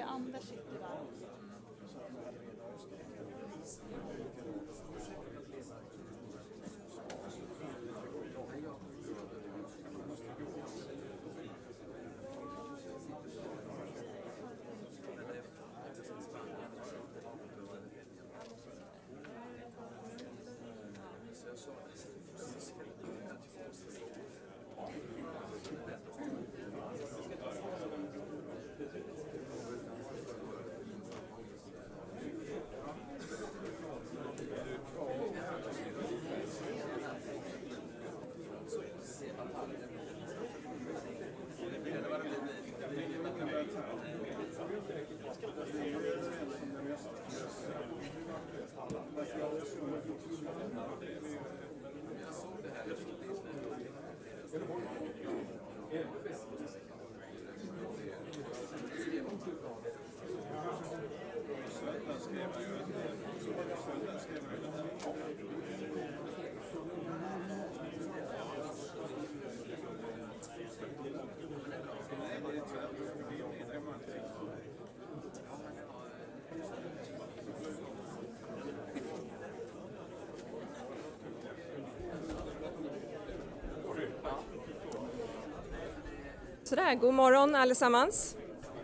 Anders sitter där. Sådär, god morgon allesammans.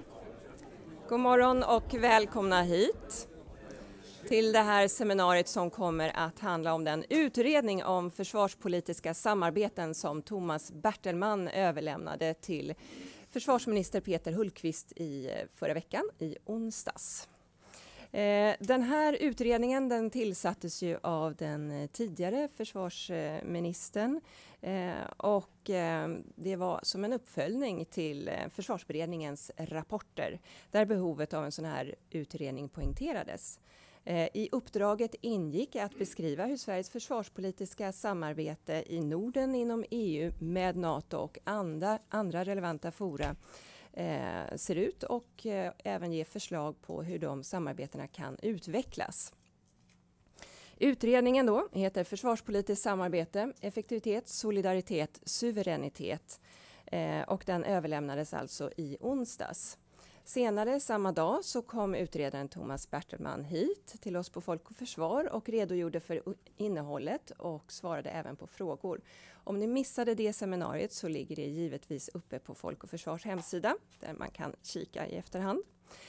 God morgon och välkomna hit till det här seminariet som kommer att handla om den utredning om försvarspolitiska samarbeten som Thomas Bertelman överlämnade till försvarsminister Peter Hultqvist i förra veckan, i onsdags. Den här utredningen den tillsattes ju av den tidigare försvarsministern och det var som en uppföljning till försvarsberedningens rapporter där behovet av en sån här utredning poängterades. I uppdraget ingick att beskriva hur Sveriges försvarspolitiska samarbete i Norden inom EU med NATO och andra relevanta fora ser ut och även ge förslag på hur de samarbetena kan utvecklas. Utredningen då heter Försvarspolitiskt samarbete, effektivitet, solidaritet, suveränitet och den överlämnades alltså i onsdags. Senare samma dag så kom utredaren Thomas Bertelman hit till oss på Folk och Försvar och redogjorde för innehållet och svarade även på frågor. Om ni missade det seminariet så ligger det givetvis uppe på Folk och Försvars hemsida där man kan kika i efterhand.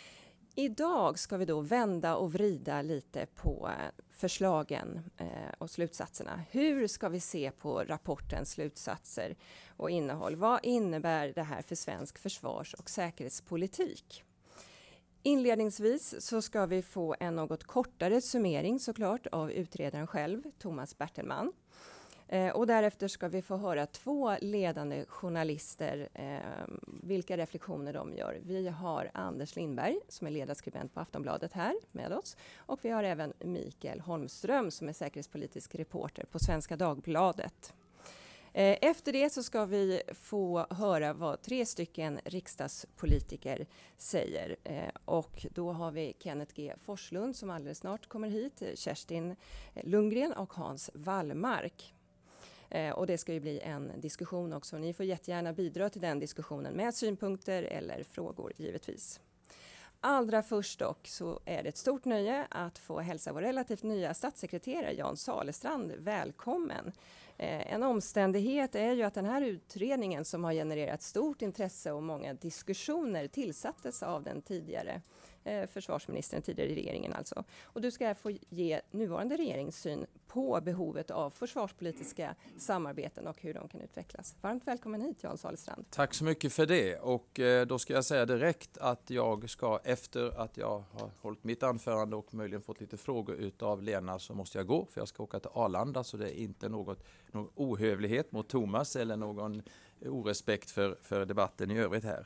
Idag ska vi då vända och vrida lite på förslagen och slutsatserna. Hur ska vi se på rapportens slutsatser och innehåll? Vad innebär det här för svensk försvars- och säkerhetspolitik? Inledningsvis så ska vi få en något kortare summering såklart av utredaren själv, Thomas Bertelman. Och därefter ska vi få höra två ledande journalister, vilka reflektioner de gör. Vi har Anders Lindberg som är ledarskribent på Aftonbladet här med oss. Och vi har även Mikael Holmström som är säkerhetspolitisk reporter på Svenska Dagbladet. Efter det så ska vi få höra vad 3 stycken riksdagspolitiker säger. Och då har vi Kenneth G. Forslund som alldeles snart kommer hit, Kerstin Lundgren och Hans Wallmark. Och det ska ju bli en diskussion också. Ni får jättegärna bidra till den diskussionen med synpunkter eller frågor givetvis. Allra först dock så är det ett stort nöje att få hälsa vår relativt nya statssekreterare Jan Salestrand välkommen. En omständighet är ju att den här utredningen som har genererat stort intresse och många diskussioner tillsattes av den tidigare försvarsministern, tidigare i regeringen alltså. Och du ska få ge nuvarande regeringssyn på behovet av försvarspolitiska samarbeten och hur de kan utvecklas. Varmt välkommen hit Jan Salestrand. Tack så mycket för det och då ska jag säga direkt att jag ska efter att jag har hållit mitt anförande och möjligen fått lite frågor utav Lena så måste jag gå för jag ska åka till Arlanda så det är inte någon ohövlighet mot Thomas eller någon orespekt för debatten i övrigt här.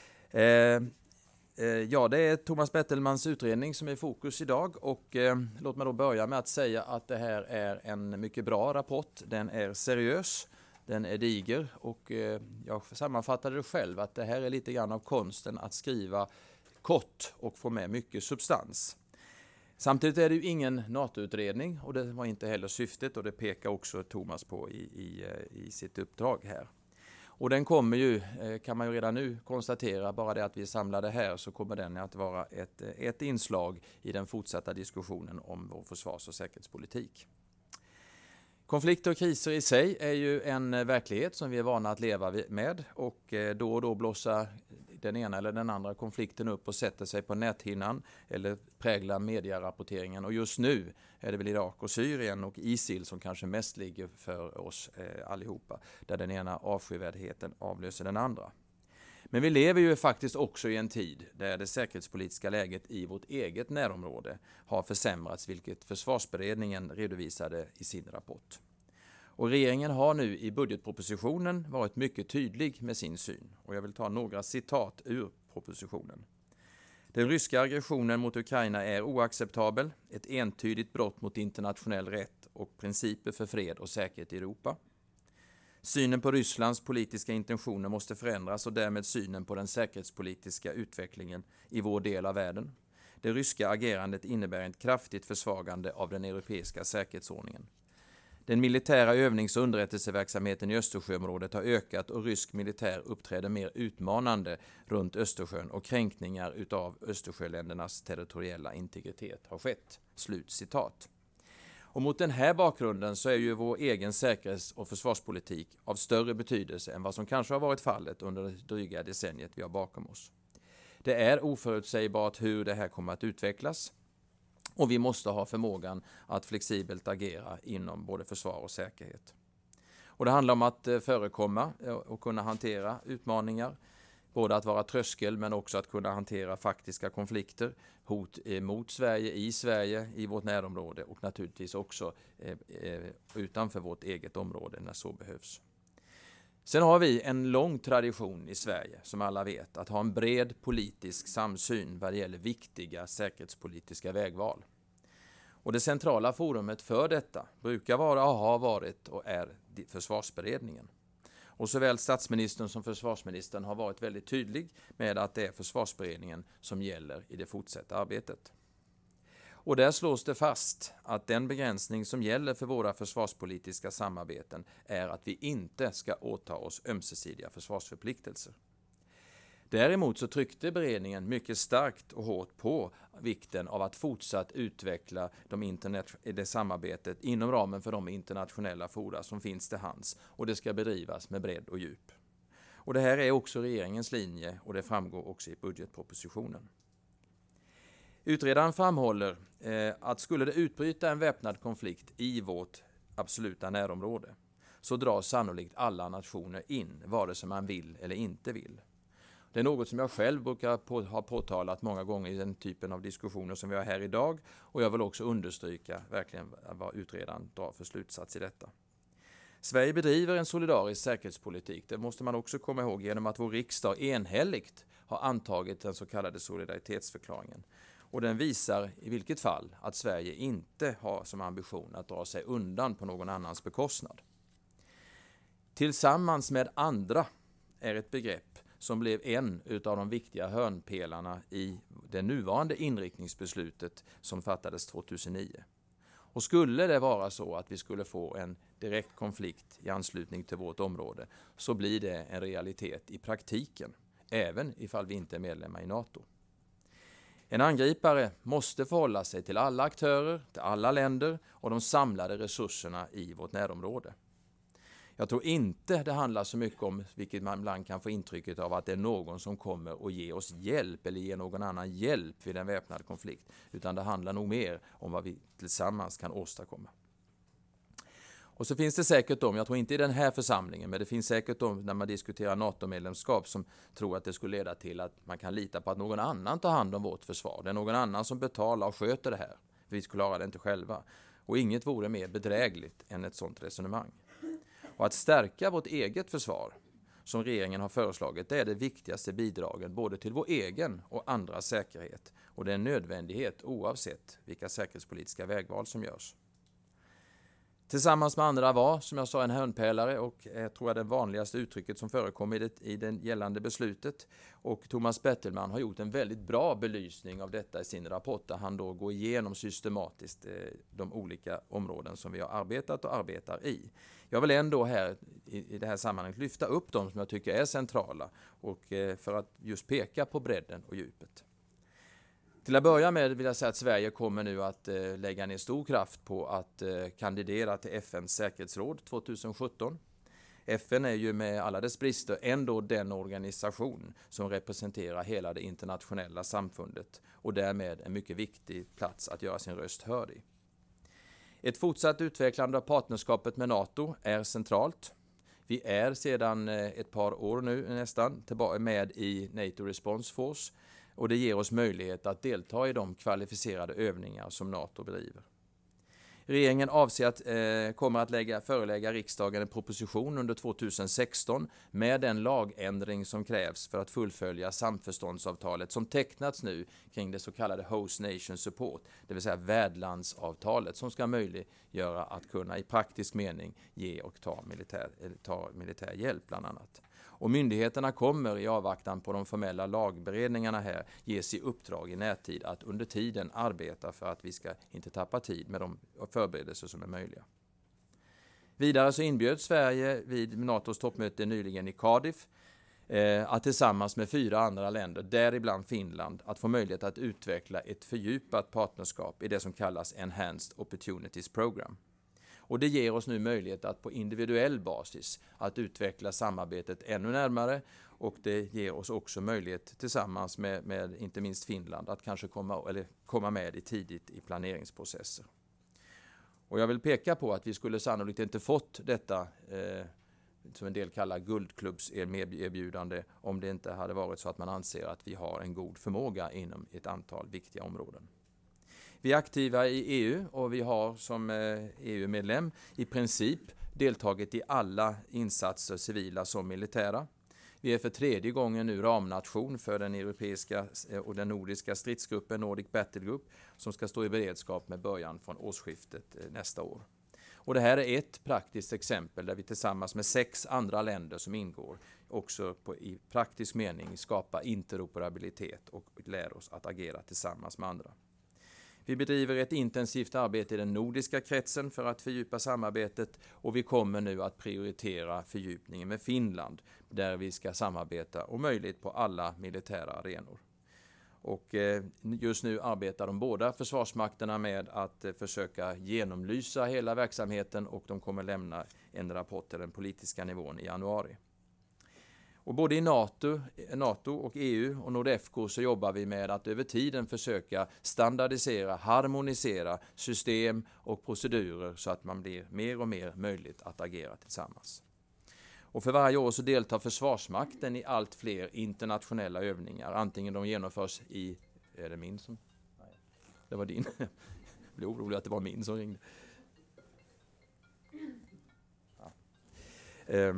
Ja, det är Thomas Bertelmans utredning som är i fokus idag och låt mig då börja med att säga att det här är en mycket bra rapport. Den är seriös, den är diger och jag sammanfattade det själv att det här är lite grann av konsten att skriva kort och få med mycket substans. Samtidigt är det ju ingen NATO-utredning och det var inte heller syftet och det pekar också Thomas på i sitt uppdrag här. Och den kommer ju, kan man ju redan nu konstatera, bara det att vi är samlade här, så kommer den att vara ett inslag i den fortsatta diskussionen om vår försvars- och säkerhetspolitik. Konflikter och kriser i sig är ju en verklighet som vi är vana att leva med, och då och då blossar den ena eller den andra konflikten upp och sätter sig på näthinnan eller präglar medierapporteringen. Och just nu är det väl Irak och Syrien och ISIL som kanske mest ligger för oss allihopa, där den ena avskyvärdheten avlöser den andra. Men vi lever ju faktiskt också i en tid där det säkerhetspolitiska läget i vårt eget närområde har försämrats, vilket Försvarsberedningen redovisade i sin rapport. Och regeringen har nu i budgetpropositionen varit mycket tydlig med sin syn. Och jag vill ta några citat ur propositionen. Den ryska aggressionen mot Ukraina är oacceptabel, ett entydigt brott mot internationell rätt och principer för fred och säkerhet i Europa. Synen på Rysslands politiska intentioner måste förändras och därmed synen på den säkerhetspolitiska utvecklingen i vår del av världen. Det ryska agerandet innebär ett kraftigt försvagande av den europeiska säkerhetsordningen. Den militära övnings- och underrättelseverksamheten i Östersjöområdet har ökat och rysk militär uppträder mer utmanande runt Östersjön och kränkningar utav Östersjöländernas territoriella integritet har skett. Slutcitat. Och mot den här bakgrunden så är ju vår egen säkerhets- och försvarspolitik av större betydelse än vad som kanske har varit fallet under det dryga decenniet vi har bakom oss. Det är oförutsägbart hur det här kommer att utvecklas. Och vi måste ha förmågan att flexibelt agera inom både försvar och säkerhet. Och det handlar om att förekomma och kunna hantera utmaningar. Både att vara tröskel men också att kunna hantera faktiska konflikter, hot mot Sverige, i vårt närområde och naturligtvis också utanför vårt eget område när så behövs. Sen har vi en lång tradition i Sverige, som alla vet, att ha en bred politisk samsyn vad det gäller viktiga säkerhetspolitiska vägval. Och det centrala forumet för detta brukar vara, har varit och är Försvarsberedningen. Och såväl statsministern som försvarsministern har varit väldigt tydlig med att det är Försvarsberedningen som gäller i det fortsatta arbetet. Och där slås det fast att den begränsning som gäller för våra försvarspolitiska samarbeten är att vi inte ska åta oss ömsesidiga försvarsförpliktelser. Däremot så tryckte beredningen mycket starkt och hårt på vikten av att fortsatt utveckla det samarbetet inom ramen för de internationella fora som finns till hands, och det ska bedrivas med bredd och djup. Och det här är också regeringens linje och det framgår också i budgetpropositionen. Utredaren framhåller att skulle det utbryta en väpnad konflikt i vårt absoluta närområde så dras sannolikt alla nationer in, vare sig man vill eller inte vill. Det är något som jag själv brukar ha påtalat många gånger i den typen av diskussioner som vi har här idag, och jag vill också understryka verkligen vad utredaren drar för slutsats i detta. Sverige bedriver en solidarisk säkerhetspolitik, det måste man också komma ihåg, genom att vår riksdag enhälligt har antagit den så kallade solidaritetsförklaringen. Och den visar i vilket fall att Sverige inte har som ambition att dra sig undan på någon annans bekostnad. Tillsammans med andra är ett begrepp som blev en av de viktiga hörnpelarna i det nuvarande inriktningsbeslutet som fattades 2009. Och skulle det vara så att vi skulle få en direkt konflikt i anslutning till vårt område, så blir det en realitet i praktiken, även ifall vi inte är medlemmar i NATO. En angripare måste förhålla sig till alla aktörer, till alla länder och de samlade resurserna i vårt närområde. Jag tror inte det handlar så mycket om, vilket man ibland kan få intrycket av, att det är någon som kommer och ger oss hjälp eller ger någon annan hjälp vid en väpnad konflikt, utan det handlar nog mer om vad vi tillsammans kan åstadkomma. Och så finns det säkert jag tror inte i den här församlingen, men det finns säkert när man diskuterar NATO-medlemskap som tror att det skulle leda till att man kan lita på att någon annan tar hand om vårt försvar. Det är någon annan som betalar och sköter det här. Vi skulle klara det inte själva. Och inget vore mer bedrägligt än ett sådant resonemang. Och att stärka vårt eget försvar, som regeringen har föreslagit, det är det viktigaste bidragen både till vår egen och andras säkerhet. Och det är en nödvändighet oavsett vilka säkerhetspolitiska vägval som görs. Tillsammans med andra var, som jag sa, en hörnpelare och tror jag det vanligaste uttrycket som förekommer i det gällande beslutet. Och Thomas Bettelman har gjort en väldigt bra belysning av detta i sin rapport där han då går igenom systematiskt de olika områden som vi har arbetat och arbetar i. Jag vill ändå här i det här sammanhanget lyfta upp de som jag tycker är centrala och för att just peka på bredden och djupet. Till att börja med vill jag säga att Sverige kommer nu att lägga ner stor kraft på att kandidera till FN:s säkerhetsråd 2017. FN är ju med alla dess brister ändå den organisation som representerar hela det internationella samfundet och därmed en mycket viktig plats att göra sin röst hörd i. Ett fortsatt utvecklande av partnerskapet med NATO är centralt. Vi är sedan ett par år nu nästan med i NATO Response Force. Och det ger oss möjlighet att delta i de kvalificerade övningar som NATO bedriver. Regeringen avser att kommer att förelägga riksdagen en proposition under 2016 med den lagändring som krävs för att fullfölja samförståndsavtalet som tecknats nu kring det så kallade Host Nation Support, det vill säga värdlandsavtalet som ska möjliggöra att kunna i praktisk mening ge och ta militär hjälp bland annat. Och myndigheterna kommer i avvaktan på de formella lagberedningarna här ges i uppdrag i närtid att under tiden arbeta för att vi ska inte tappa tid med de förberedelser som är möjliga. Vidare så inbjöd Sverige vid NATOs toppmöte nyligen i Cardiff att tillsammans med 4 andra länder, däribland Finland, att få möjlighet att utveckla ett fördjupat partnerskap i det som kallas Enhanced Opportunities Program. Och det ger oss nu möjlighet att på individuell basis att utveckla samarbetet ännu närmare och det ger oss också möjlighet tillsammans med inte minst Finland att kanske komma med tidigt i planeringsprocesser. Och jag vill peka på att vi skulle sannolikt inte fått detta som en del kallar guldklubbserbjudande om det inte hade varit så att man anser att vi har en god förmåga inom ett antal viktiga områden. Vi är aktiva i EU och vi har som EU-medlem i princip deltagit i alla insatser, civila som militära. Vi är för 3:e gången nu ramnation för den europeiska och den nordiska stridsgruppen Nordic Battle Group som ska stå i beredskap med början från årsskiftet nästa år. Och det här är ett praktiskt exempel där vi tillsammans med 6 andra länder som ingår också i praktisk mening skapar interoperabilitet och lär oss att agera tillsammans med andra. Vi bedriver ett intensivt arbete i den nordiska kretsen för att fördjupa samarbetet och vi kommer nu att prioritera fördjupningen med Finland där vi ska samarbeta om möjligt på alla militära arenor. Och just nu arbetar de båda försvarsmakterna med att försöka genomlysa hela verksamheten och de kommer lämna en rapport till den politiska nivån i januari. Och både i NATO och EU och Nordefco så jobbar vi med att över tiden försöka standardisera, harmonisera system och procedurer så att man blir mer och mer möjligt att agera tillsammans. Och för varje år så deltar Försvarsmakten i allt fler internationella övningar, antingen de genomförs i... Är det min som... Nej, det var din. Jag blev orolig att det var min som ringde. Ja.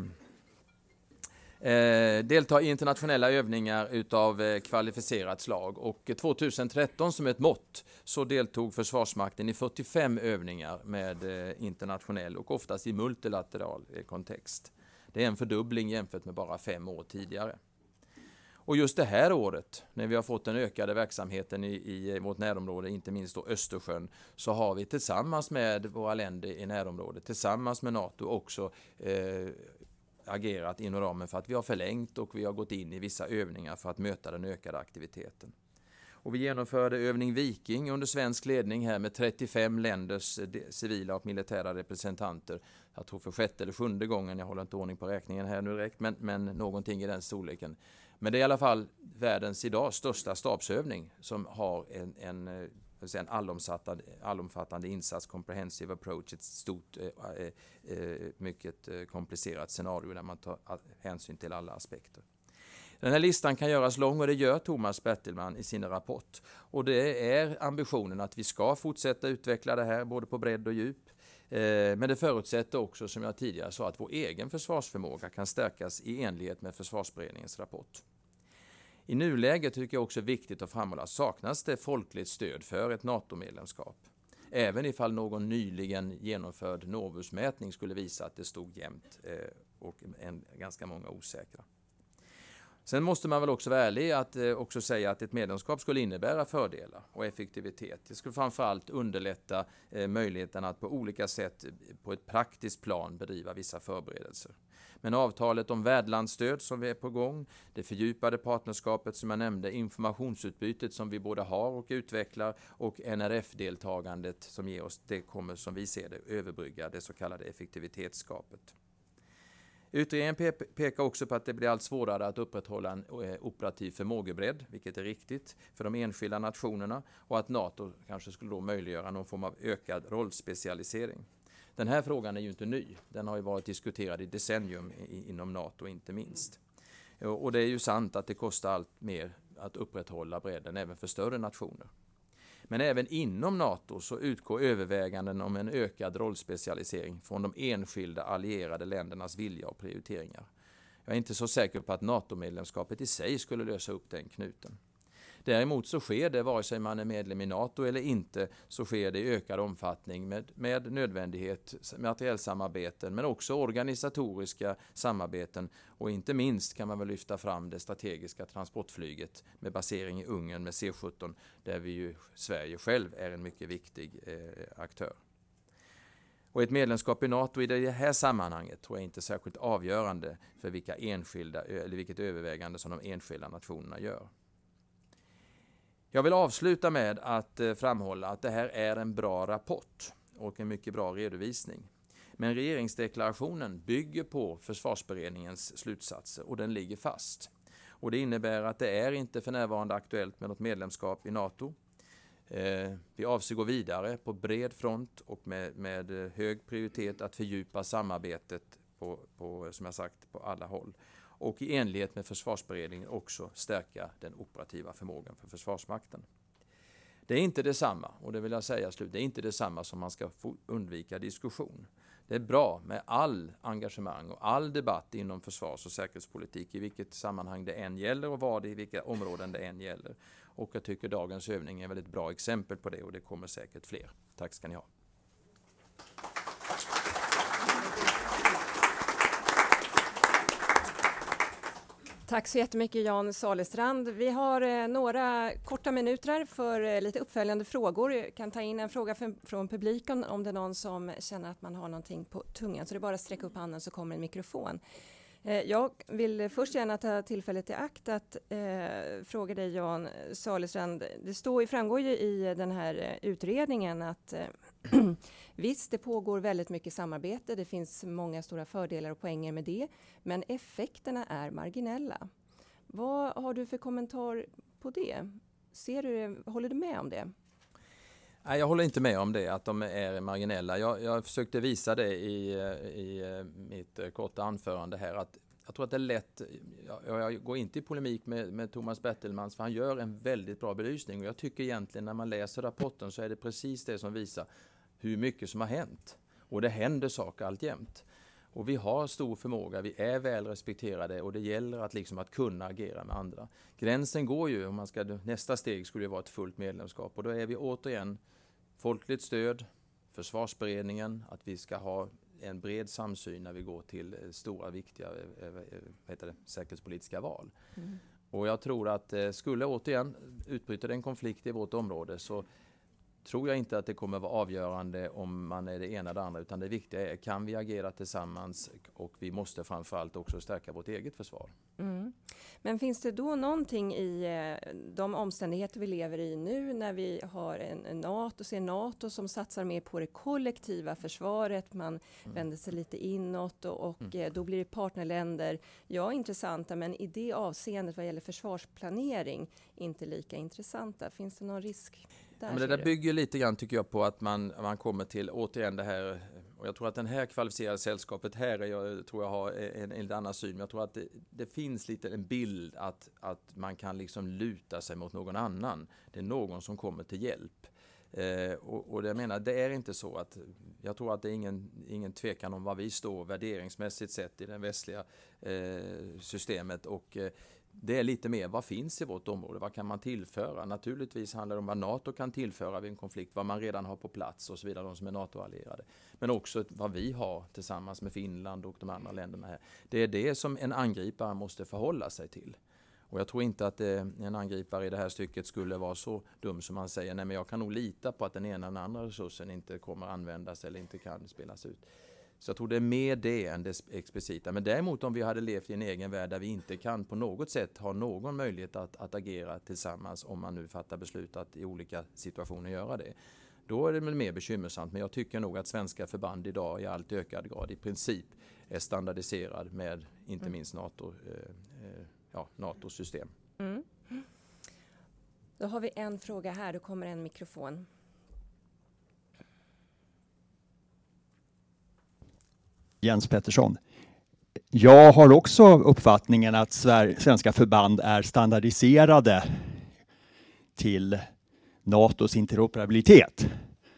Delta i internationella övningar utav kvalificerat slag och 2013 som ett mått så deltog Försvarsmakten i 45 övningar med internationell och oftast i multilateral kontext. Det är en fördubbling jämfört med bara 5 år tidigare. Och just det här året, när vi har fått den ökade verksamheten i vårt närområde, inte minst då Östersjön, så har vi tillsammans med våra länder i närområdet, tillsammans med NATO också agerat inom ramen för att vi har förlängt och vi har gått in i vissa övningar för att möta den ökade aktiviteten. Och vi genomförde övning Viking under svensk ledning här med 35 länders civila och militära representanter. Jag tror för 6:e eller 7:e gången, jag håller inte ordning på räkningen här nu direkt, men någonting i den storleken. Men det är i alla fall världens idag största stabsövning som har en allomfattande insats, comprehensive approach, ett stort, mycket komplicerat scenario där man tar hänsyn till alla aspekter. Den här listan kan göras lång och det gör Thomas Bettelman i sin rapport. Och det är ambitionen att vi ska fortsätta utveckla det här både på bredd och djup. Men det förutsätter också, som jag tidigare sa, att vår egen försvarsförmåga kan stärkas i enlighet med Försvarsberedningens rapport. I nuläget tycker jag också viktigt att framhålla saknas det folkligt stöd för ett NATO-medlemskap. Även ifall någon nyligen genomförd Novusmätning skulle visa att det stod jämnt och ganska många osäkra. Sen måste man väl också vara ärlig att också säga att ett medlemskap skulle innebära fördelar och effektivitet. Det skulle framförallt underlätta möjligheten att på olika sätt på ett praktiskt plan bedriva vissa förberedelser. Men avtalet om värdlandsstöd som vi är på gång, det fördjupade partnerskapet som jag nämnde, informationsutbytet som vi både har och utvecklar och NRF-deltagandet som ger oss, det kommer som vi ser det överbrygga det så kallade effektivitetsskapet. Utredningen pekar också på att det blir allt svårare att upprätthålla en operativ förmågebredd, vilket är riktigt för de enskilda nationerna, och att NATO kanske skulle då möjliggöra någon form av ökad rollspecialisering. Den här frågan är ju inte ny. Den har ju varit diskuterad i decennium inom NATO inte minst. Och det är ju sant att det kostar allt mer att upprätthålla bredden även för större nationer. Men även inom NATO så utgår överväganden om en ökad rollspecialisering från de enskilda allierade ländernas vilja och prioriteringar. Jag är inte så säker på att NATO-medlemskapet i sig skulle lösa upp den knuten. Däremot så sker det, vare sig man är medlem i NATO eller inte, så sker det i ökad omfattning med nödvändighet, materiellsamarbeten men också organisatoriska samarbeten, och inte minst kan man väl lyfta fram det strategiska transportflyget med basering i Ungern med C-17, där vi ju, Sverige själv är en mycket viktig aktör. Och ett medlemskap i NATO i det här sammanhanget tror jag inte är särskilt avgörande för vilket övervägande som de enskilda nationerna gör. Jag vill avsluta med att framhålla att det här är en bra rapport och en mycket bra redovisning. Men regeringsdeklarationen bygger på försvarsberedningens slutsatser och den ligger fast. Och det innebär att det är inte för närvarande aktuellt med något medlemskap i NATO. Vi avser gå vidare på bred front och med hög prioritet att fördjupa samarbetet på som jag sagt, på alla håll. Och i enlighet med försvarsberedningen också stärka den operativa förmågan för Försvarsmakten. Det är inte detsamma, och det vill jag säga slut, det är inte detsamma som man ska undvika diskussion. Det är bra med all engagemang och all debatt inom försvars- och säkerhetspolitik i vilket sammanhang det än gäller och i vilka områden det än gäller. Och jag tycker dagens övning är ett väldigt bra exempel på det, och det kommer säkert fler. Tack ska ni ha. Tack så jättemycket Jan Salestrand. Vi har några korta minuter för lite uppföljande frågor. Jag kan ta in en fråga från publiken om det är någon som känner att man har någonting på tungan. Så det är bara att sträcka upp handen så kommer en mikrofon. Jag vill först gärna ta tillfället i akt att fråga dig Jan Salestrand. Det framgår ju i den här utredningen att visst, det pågår väldigt mycket samarbete. Det finns många stora fördelar och poänger med det. Men effekterna är marginella. Vad har du för kommentar på det? Håller du med om det? Nej, jag håller inte med om det, att de är marginella. Jag försökte visa det i mitt korta anförande här, att jag tror att det är lätt, jag går inte i polemik med Thomas Bettelmans, för han gör en väldigt bra belysning, och jag tycker egentligen när man läser rapporten så är det precis det som visar hur mycket som har hänt. Och det händer saker alltjämt. Och vi har stor förmåga, vi är väl respekterade, och det gäller att kunna agera med andra. Gränsen går ju, nästa steg skulle ju vara ett fullt medlemskap, och då är vi återigen folkligt stöd, försvarsberedningen, att vi ska ha en bred samsyn när vi går till stora viktiga säkerhetspolitiska val. Mm. Och jag tror att skulle återigen utbryta en konflikt i vårt område, så tror jag inte att det kommer vara avgörande om man är det ena eller andra, utan det viktiga är, kan vi agera tillsammans, och vi måste framförallt också stärka vårt eget försvar. Mm. Men finns det då någonting i de omständigheter vi lever i nu, när vi har en NATO som satsar mer på det kollektiva försvaret, man vänder sig lite inåt och då blir det partnerländer, intressanta, men i det avseendet vad gäller försvarsplanering inte lika intressanta. Finns det någon risk? Men det där bygger lite grann, tycker jag, på att man kommer till återigen det här, och jag tror att den här kvalificerade sällskapet här tror jag har en annan syn, men jag tror att det finns lite en bild att man kan liksom luta sig mot någon annan. Det är någon som kommer till hjälp. Och jag menar, det är inte så att, jag tror att det är ingen tvekan om var vi står värderingsmässigt sett i det västliga systemet, och det är lite mer vad finns i vårt område, vad kan man tillföra? Naturligtvis handlar det om vad NATO kan tillföra vid en konflikt, vad man redan har på plats och så vidare, de som är NATO-allierade. Men också vad vi har tillsammans med Finland och de andra länderna här. Det är det som en angripare måste förhålla sig till. Och jag tror inte att en angripare i det här stycket skulle vara så dum som man säger, nej men jag kan nog lita på att den ena eller andra resursen inte kommer användas eller inte kan spelas ut. Så jag tror det är mer det än det explicita. Men däremot om vi hade levt i en egen värld där vi inte kan på något sätt ha någon möjlighet att agera tillsammans, om man nu fattar beslut att i olika situationer göra det. Då är det mer bekymmersamt, men jag tycker nog att svenska förband idag i allt ökad grad i princip är standardiserad med inte minst NATO-system. Mm. Då har vi en fråga här, då kommer en mikrofon. Jens Pettersson. Jag har också uppfattningen att svenska förband är standardiserade till NATOs interoperabilitet.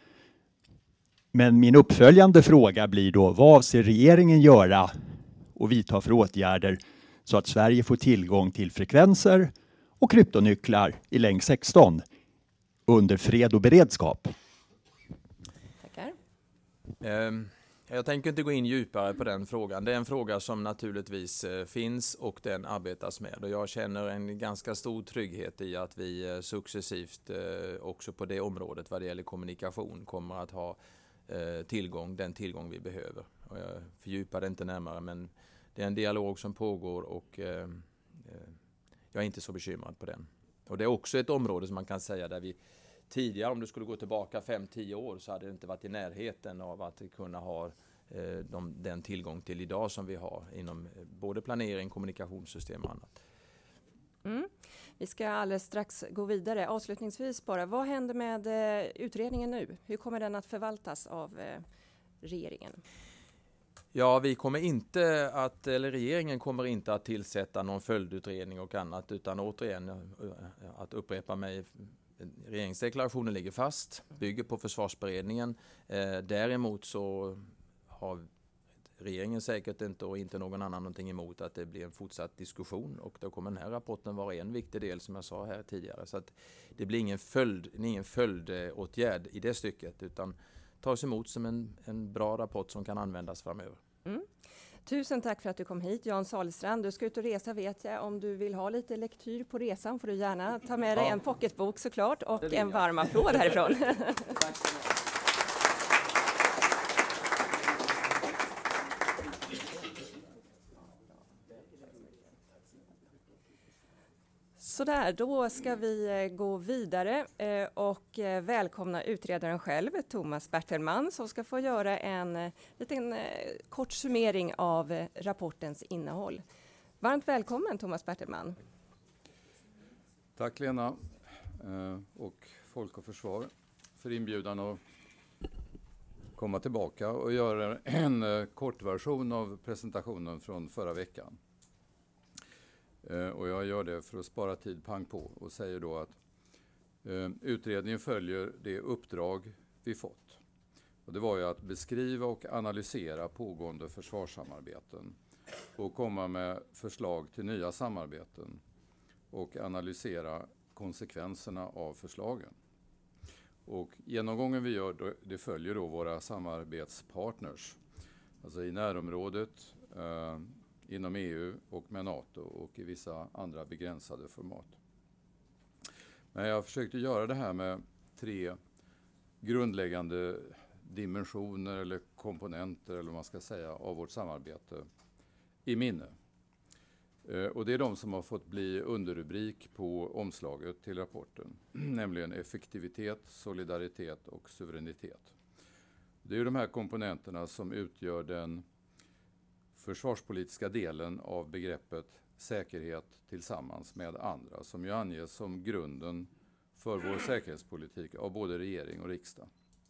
Men min uppföljande fråga blir då, vad avser regeringen göra och vidta för åtgärder så att Sverige får tillgång till frekvenser och kryptonycklar i länk 16 under fred och beredskap? Tackar. Jag tänker inte gå in djupare på den frågan. Det är en fråga som naturligtvis finns och den arbetas med. Och jag känner en ganska stor trygghet i att vi successivt också på det området vad det gäller kommunikation kommer att ha den tillgång vi behöver. Och jag fördjupar det inte närmare, men det är en dialog som pågår och jag är inte så bekymrad på den. Och det är också ett område som man kan säga där vi tidigare, om du skulle gå tillbaka 5-10 år, så hade det inte varit i närheten av att kunna ha den tillgång till idag som vi har inom både planering, kommunikationssystem och annat. Mm. Vi ska alldeles strax gå vidare. Avslutningsvis bara, vad händer med utredningen nu? Hur kommer den att förvaltas av regeringen? Ja, regeringen kommer inte att tillsätta någon följdutredning och annat, utan återigen att upprepa mig. Regeringsdeklarationen ligger fast, bygger på försvarsberedningen. Däremot så har regeringen säkert inte och inte någon annan någonting emot att det blir en fortsatt diskussion, och då kommer den här rapporten vara en viktig del som jag sa här tidigare. Så att det blir ingen följdåtgärd i det stycket, utan tas emot som en bra rapport som kan användas framöver. Mm. Tusen tack för att du kom hit, Jan Salestrand. Du ska ut och resa, vet jag. Om du vill ha lite lektyr på resan får du gärna ta med dig en pocketbok såklart och en varm applåd härifrån. Tack så mycket. Sådär, då ska vi gå vidare och välkomna utredaren själv, Thomas Bertelman, som ska få göra en liten kort summering av rapportens innehåll. Varmt välkommen, Thomas Bertelman. Tack Lena och Folk och Försvar för inbjudan att komma tillbaka och göra en kortversion av presentationen från förra veckan. Och jag gör det för att spara tid pang på och säger då att utredningen följer det uppdrag vi fått. Och det var ju att beskriva och analysera pågående försvarssamarbeten och komma med förslag till nya samarbeten och analysera konsekvenserna av förslagen. Och genomgången vi gör, det följer då våra samarbetspartners, alltså i närområdet, inom EU och med NATO och i vissa andra begränsade format. Men jag försökte göra det här med 3 grundläggande dimensioner eller komponenter eller vad man ska säga av vårt samarbete i minne. Och det är de som har fått bli underrubrik på omslaget till rapporten, nämligen effektivitet, solidaritet och suveränitet. Det är de här komponenterna som utgör den försvarspolitiska delen av begreppet säkerhet tillsammans med andra, som ju anges som grunden för vår säkerhetspolitik av både regering och riksdag.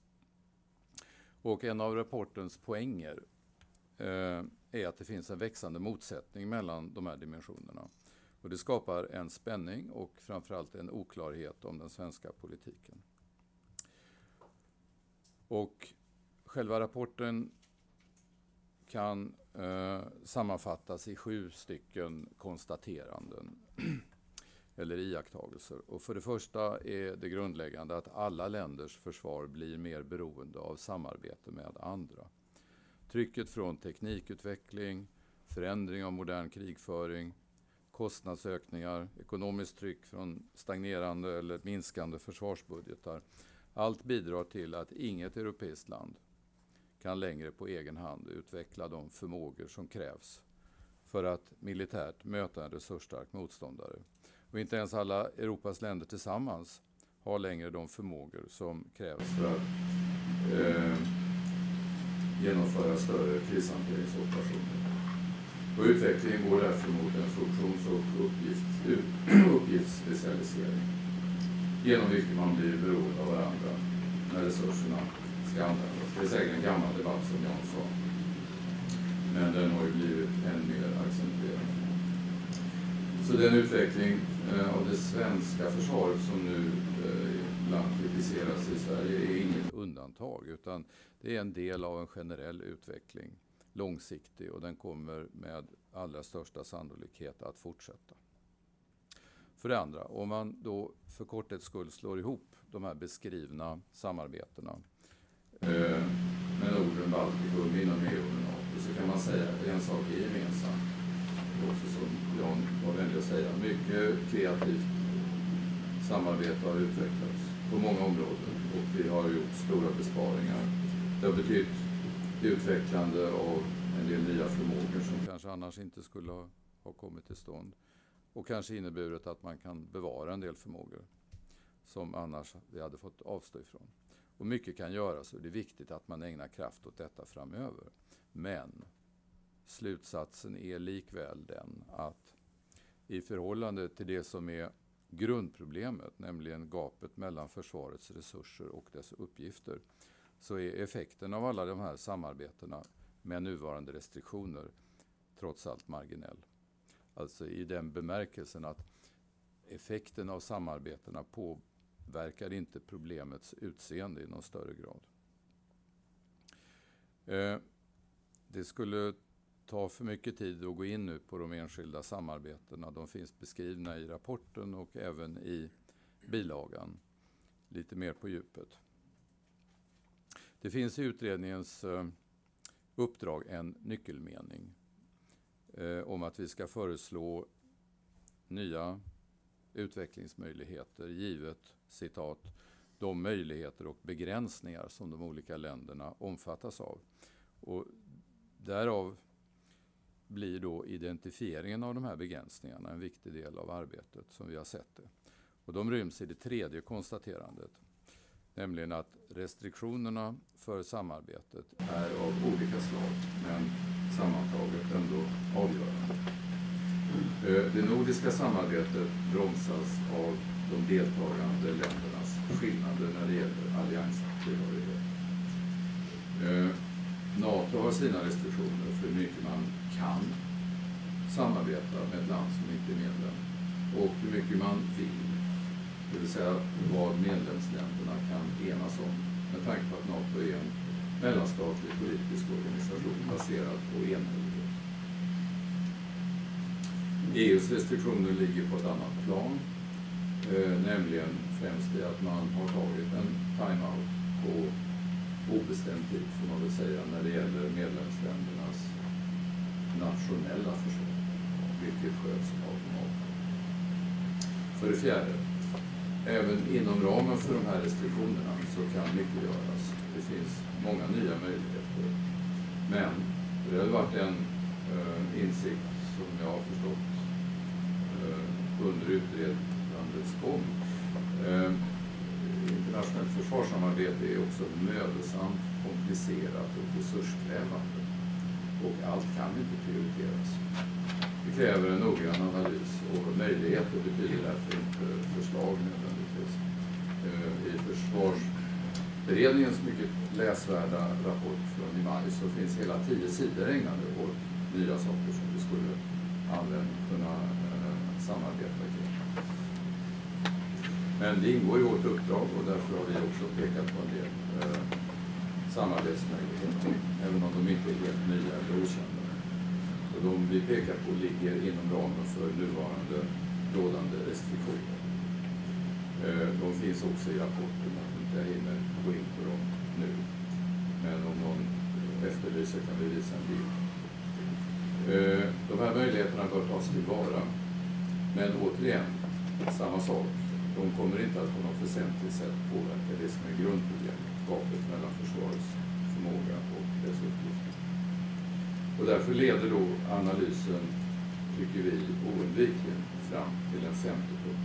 Och en av rapportens poänger är att det finns en växande motsättning mellan de här dimensionerna. Och det skapar en spänning och framförallt en oklarhet om den svenska politiken. Och själva rapporten kan sammanfattas i 7 stycken konstateranden eller iakttagelser. Och för det första är det grundläggande att alla länders försvar blir mer beroende av samarbete med andra. Trycket från teknikutveckling, förändring av modern krigföring, kostnadsökningar, ekonomiskt tryck från stagnerande eller minskande försvarsbudgetar. Allt bidrar till att inget europeiskt land kan längre på egen hand utveckla de förmågor som krävs för att militärt möta en resursstark motståndare. Och inte ens alla Europas länder tillsammans har längre de förmågor som krävs för att genomföra större krishanteringsoperationer. Och utvecklingen går därför mot en funktions- och uppgiftsspecialisering, genom vilken man blir beroende av varandra när resurserna ska användas. Det är säkert en gammal debatt som Jan sa, men den har ju blivit än mer accentuerad. Så den utveckling av det svenska försvaret som nu ibland kritiseras i Sverige är inget undantag, utan det är en del av en generell utveckling, långsiktig, och den kommer med allra största sannolikhet att fortsätta. För det andra, om man då för korthets skull slår ihop de här beskrivna samarbetena med Norden, Baltikum, inom EU och NATO, så kan man säga att en sak är gemensam. Också som Jan var vänlig att säga, mycket kreativt samarbete har utvecklats på många områden och vi har gjort stora besparingar. Det har betytt utvecklande av en del nya förmågor som kanske annars inte skulle ha kommit till stånd, och kanske inneburit att man kan bevara en del förmågor som annars vi hade fått avstå ifrån. Och mycket kan göras, och det är viktigt att man ägnar kraft åt detta framöver. Men slutsatsen är likväl den att i förhållande till det som är grundproblemet, nämligen gapet mellan försvarets resurser och dess uppgifter, så är effekten av alla de här samarbetena med nuvarande restriktioner trots allt marginell. Alltså i den bemärkelsen att effekten av samarbetena påverkar inte problemets utseende i någon större grad. Det skulle ta för mycket tid att gå in nu på de enskilda samarbetena. De finns beskrivna i rapporten och även i bilagan, lite mer på djupet. Det finns i utredningens uppdrag en nyckelmening om att vi ska föreslå nya utvecklingsmöjligheter givet, citat, de möjligheter och begränsningar som de olika länderna omfattas av. Och därav blir då identifieringen av de här begränsningarna en viktig del av arbetet som vi har sett det. Och de ryms i det tredje konstaterandet, nämligen att restriktionerna för samarbetet är av olika slag, men sammantaget ändå avgörande. Det nordiska samarbetet bromsas av de deltagande ländernas skillnader när det gäller allianstillhörighet. NATO har sina restriktioner för hur mycket man kan samarbeta med ett land som inte är medlem och hur mycket man vill, det vill säga vad medlemsländerna kan enas om, med tanke på att NATO är en mellanstatlig politisk organisation baserad på enhällighet. EUs restriktioner ligger på ett annat plan, nämligen främst i att man har tagit en time-out på obestämd tid, får man väl säga, när det gäller medlemsländernas nationella försvar, vilket sköts av NATO. För det fjärde, även inom ramen för de här restriktionerna så kan mycket göras. Det finns många nya möjligheter. Men det har varit en insikt som jag har förstått under utredandets gång. Internationellt försvarssamarbete är också mödosamt, komplicerat och resurskrävande. Och allt kan inte prioriteras. Det kräver en noggrann analys och möjligheter betyder därför inte förslag nödvändigtvis. I försvarsberedningens mycket läsvärda rapport från i maj så finns hela 10 sidor ägnade åt nya saker som vi skulle kunna samarbeta kring. Men det ingår i vårt uppdrag och därför har vi också pekat på en del samarbetsmöjligheter, även om de inte är helt nya eller okända. Och de vi pekar på ligger inom ramen för nuvarande rådande restriktioner. De finns också i rapporten, att inte jag hinner gå in på dem nu. Men om någon efterlyser kan vi visa en bild. De här möjligheterna bör tas tillvara. Men återigen, samma sak. De kommer inte att på något väsentligt sätt påverka det som är grundproblemet, gapet mellan försvarets förmåga och dess uppgifter. Och därför leder då analysen, tycker vi, oundvikligen fram till en femte punkt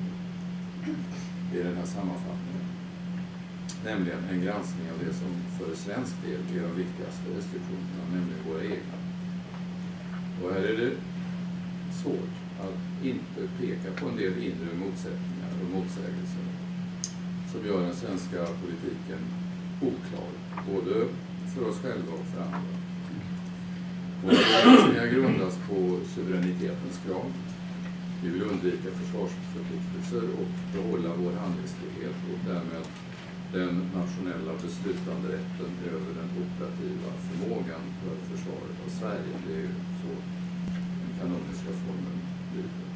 i den här sammanfattningen. Nämligen en granskning av det som för svensk del är de viktigaste restriktionerna, nämligen våra egna. Och här är det svårt att inte peka på en del inre motsättningar och motsägelser som gör den svenska politiken oklar, både för oss själva och för andra. Våra begränsningar grundas på suveränitetens krav. Vi vill undvika försvarsförpliktelser och behålla vår handlingsfrihet och därmed den nationella beslutanderätten över den operativa förmågan för försvaret av Sverige. Det är ju så den kanoniska formen lyder.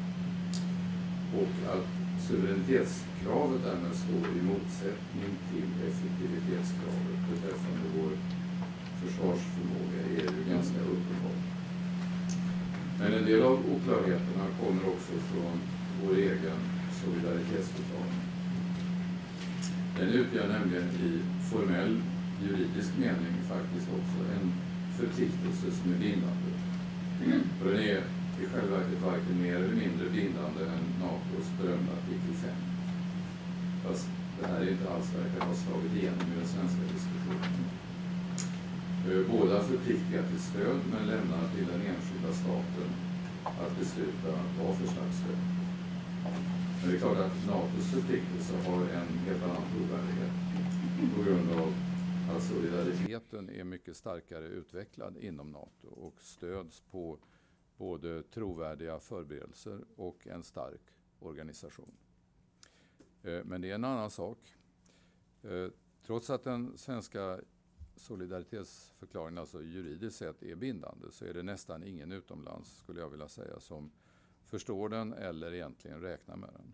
Och att suveränitetskravet därmed står i motsättning till effektivitetskravet beträffande vår försvarsförmåga är ju ganska uppenbart. Men en del av oklarheterna kommer också från vår egen solidaritetsförklaring. Den utgör nämligen i formell juridisk mening faktiskt också en förpliktelse som är bindande. Och den är i själva verket varken mer eller mindre bindande än NATOs berömda artikel 5. Fast det här inte alls verkar ha slagit igenom i den svenska diskussionen. Båda förpliktigar till stöd men lämnar till den enskilda staten att besluta vad för slags stöd. Men det är klart att NATOs förpliktelse har en helt annan trovärdighet på grund av att solidariteten är mycket starkare utvecklad inom NATO och stöds på både trovärdiga förberedelser och en stark organisation. Men det är en annan sak. Trots att den svenska solidaritetsförklaringen alltså juridiskt sett är bindande så är det nästan ingen utomlands, skulle jag vilja säga, som förstår den eller egentligen räknar med den.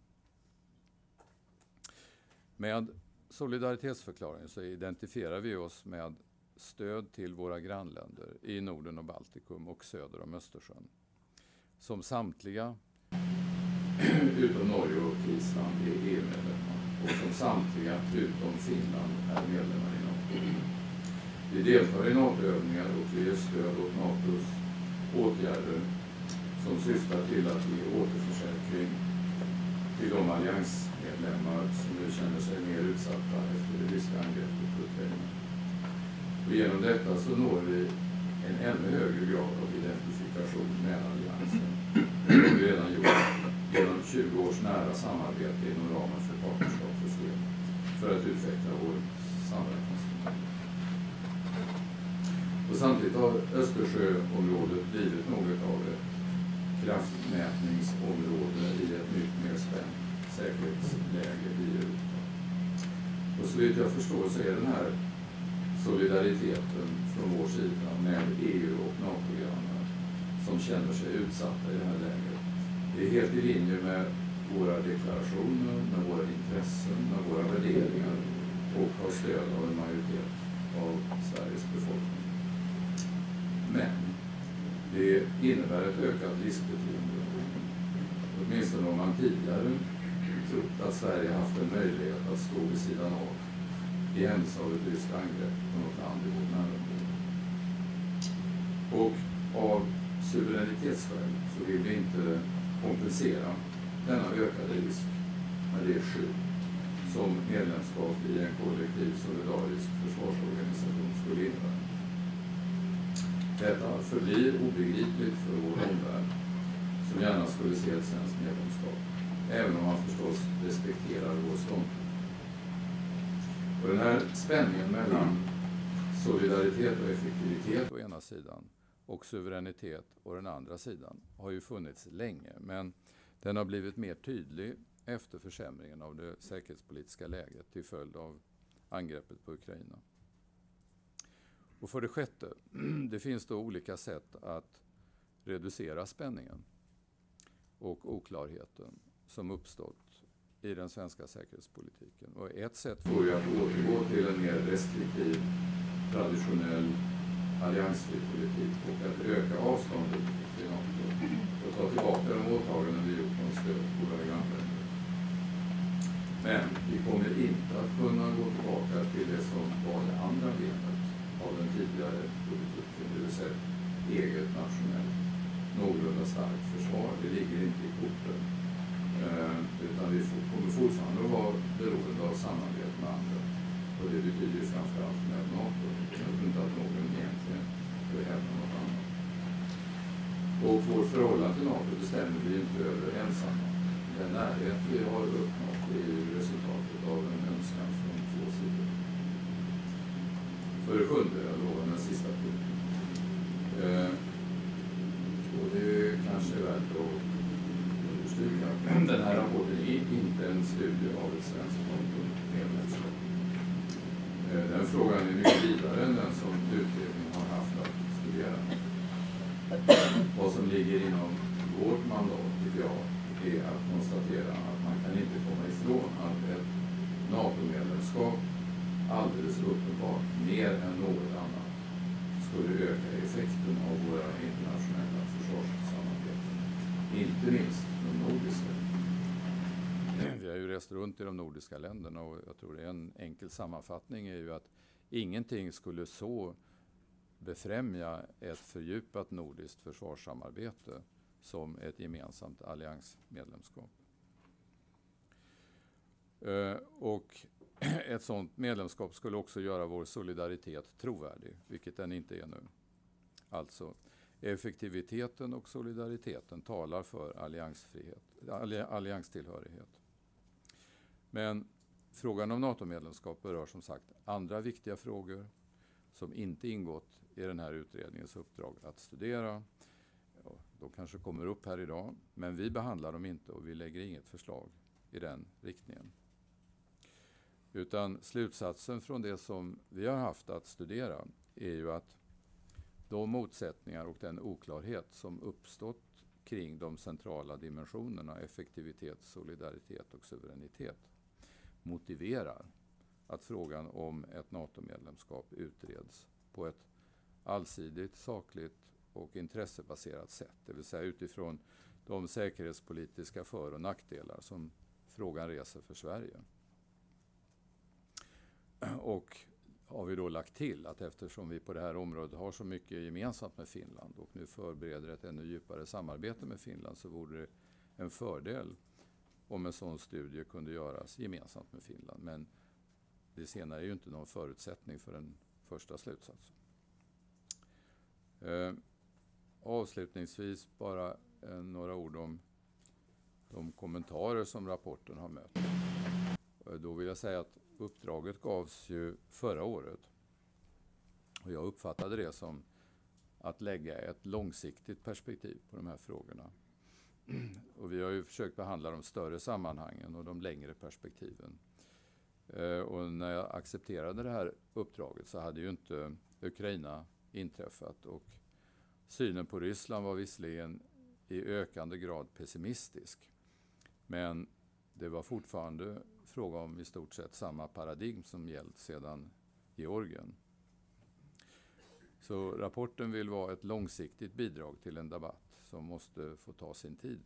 Med solidaritetsförklaringen så identifierar vi oss med stöd till våra grannländer i Norden och Baltikum och söder om Östersjön. Som samtliga utom Norge och Island är EU-medlemmar och som samtliga utom Finland är medlemmar i NATO. Vi deltar i NATO-övningar och vi ger stöd åt NATOs åtgärder som syftar till att ge återförsäkring till de alliansmedlemmar som nu känner sig mer utsatta efter det ryska angreppet på Ukraina. Och genom detta så når vi en ännu högre grad av identifikation med alliansen. Det har vi redan gjort genom 20 års nära samarbete inom ramen för Partnerskap för fred för att utveckla vår samverkansförmåga. Och samtidigt har Östersjöområdet blivit något av ett kraftmätningsområde i ett nytt mer spänt säkerhetsläge i Europa. Och så vitt jag förstår så är den här solidariteten från vår sida med EU och NATO-grannar som känner sig utsatta i det här läget. Det är helt i linje med våra deklarationer, med våra intressen, med våra värderingar och har stöd av en majoritet av Sveriges befolkning. Men det innebär ett ökat riskbeteende. Åtminstone om man tidigare trott att Sverige haft en möjlighet att stå vid sidan av i händelse av ett ryskt angrepp på något land i vårt närområde. Och av suveränitetsskäl så vill vi inte kompensera denna ökade risk med det skydd som medlemskap i en kollektiv solidarisk försvarsorganisation skulle innebära. Detta förblir obegripligt för vår omvärld som gärna skulle se ett svenskt medlemskap, även om man förstås respekterar vår ståndpunkt. Och den här spänningen mellan solidaritet och effektivitet å ena sidan och suveränitet å den andra sidan har ju funnits länge, men den har blivit mer tydlig efter försämringen av det säkerhetspolitiska läget till följd av angreppet på Ukraina. Och för det sjätte, det finns då olika sätt att reducera spänningen och oklarheten som uppstått i den svenska säkerhetspolitiken. Och ett sätt vore att återgå till en mer restriktiv, traditionell alliansfri politik och att öka avståndet till NATO och ta tillbaka de åtaganden vi gjort om stöd till våra grannländer. Men vi kommer inte att kunna gå tillbaka till det som var det andra benet av den tidigare politiken, det vill säga eget nationellt någorlunda starkt försvar. Det ligger inte i korten. Utan vi kommer fortfarande att vara beroende av samarbete med andra. Och det betyder ju framförallt med NATO. Jag tror inte att någon egentligen vill hävda något annat. Och vårt förhållande till NATO bestämmer vi inte över ensamma. Den närhet vi har uppnått är ju resultatet av en önskan från två sidor. För det sjunde, jag lovar den sista punkten. Och det kanske är värt att understryka. Den här rapporten är inte en studie av ett svenskt NATO-medlemskap. Den frågan är mycket vidare än den som utredningen har haft att studera. Vad som ligger inom vårt mandat, tycker jag, är att konstatera att man kan inte komma ifrån att ett NATO-medlemskap alldeles uppenbart mer än något annat skulle öka effekten av våra internationella försvarssamarbeten. Inte minst de nordiska. Vi har ju rest runt i de nordiska länderna och jag tror det är en enkel sammanfattning är ju att ingenting skulle så befrämja ett fördjupat nordiskt försvarssamarbete som ett gemensamt alliansmedlemskap. Och ett sådant medlemskap skulle också göra vår solidaritet trovärdig, vilket den inte är nu. Alltså, effektiviteten och solidariteten talar för allianstillhörighet. Men frågan om NATO-medlemskap berör som sagt andra viktiga frågor som inte ingått i den här utredningens uppdrag att studera. Ja, de kanske kommer upp här idag, men vi behandlar dem inte och vi lägger inget förslag i den riktningen. Utan slutsatsen från det som vi har haft att studera är ju att de motsättningar och den oklarhet som uppstått kring de centrala dimensionerna effektivitet, solidaritet och suveränitet motiverar att frågan om ett NATO-medlemskap utreds på ett allsidigt, sakligt och intressebaserat sätt. Det vill säga utifrån de säkerhetspolitiska för- och nackdelar som frågan reser för Sverige. Och har vi då lagt till att eftersom vi på det här området har så mycket gemensamt med Finland och nu förbereder ett ännu djupare samarbete med Finland så vore det en fördel om en sån studie kunde göras gemensamt med Finland. Men det senare är ju inte någon förutsättning för den första slutsatsen. Avslutningsvis bara några ord om de kommentarer som rapporten har mött. Då vill jag säga att uppdraget gavs ju förra året. Och jag uppfattade det som att lägga ett långsiktigt perspektiv på de här frågorna. Och vi har ju försökt behandla de större sammanhangen och de längre perspektiven. Och när jag accepterade det här uppdraget så hade ju inte Ukraina inträffat. Och synen på Ryssland var visserligen i ökande grad pessimistisk. Men det var fortfarande fråga om i stort sett samma paradigm som gällt sedan Georgien. Så rapporten vill vara ett långsiktigt bidrag till en debatt som måste få ta sin tid.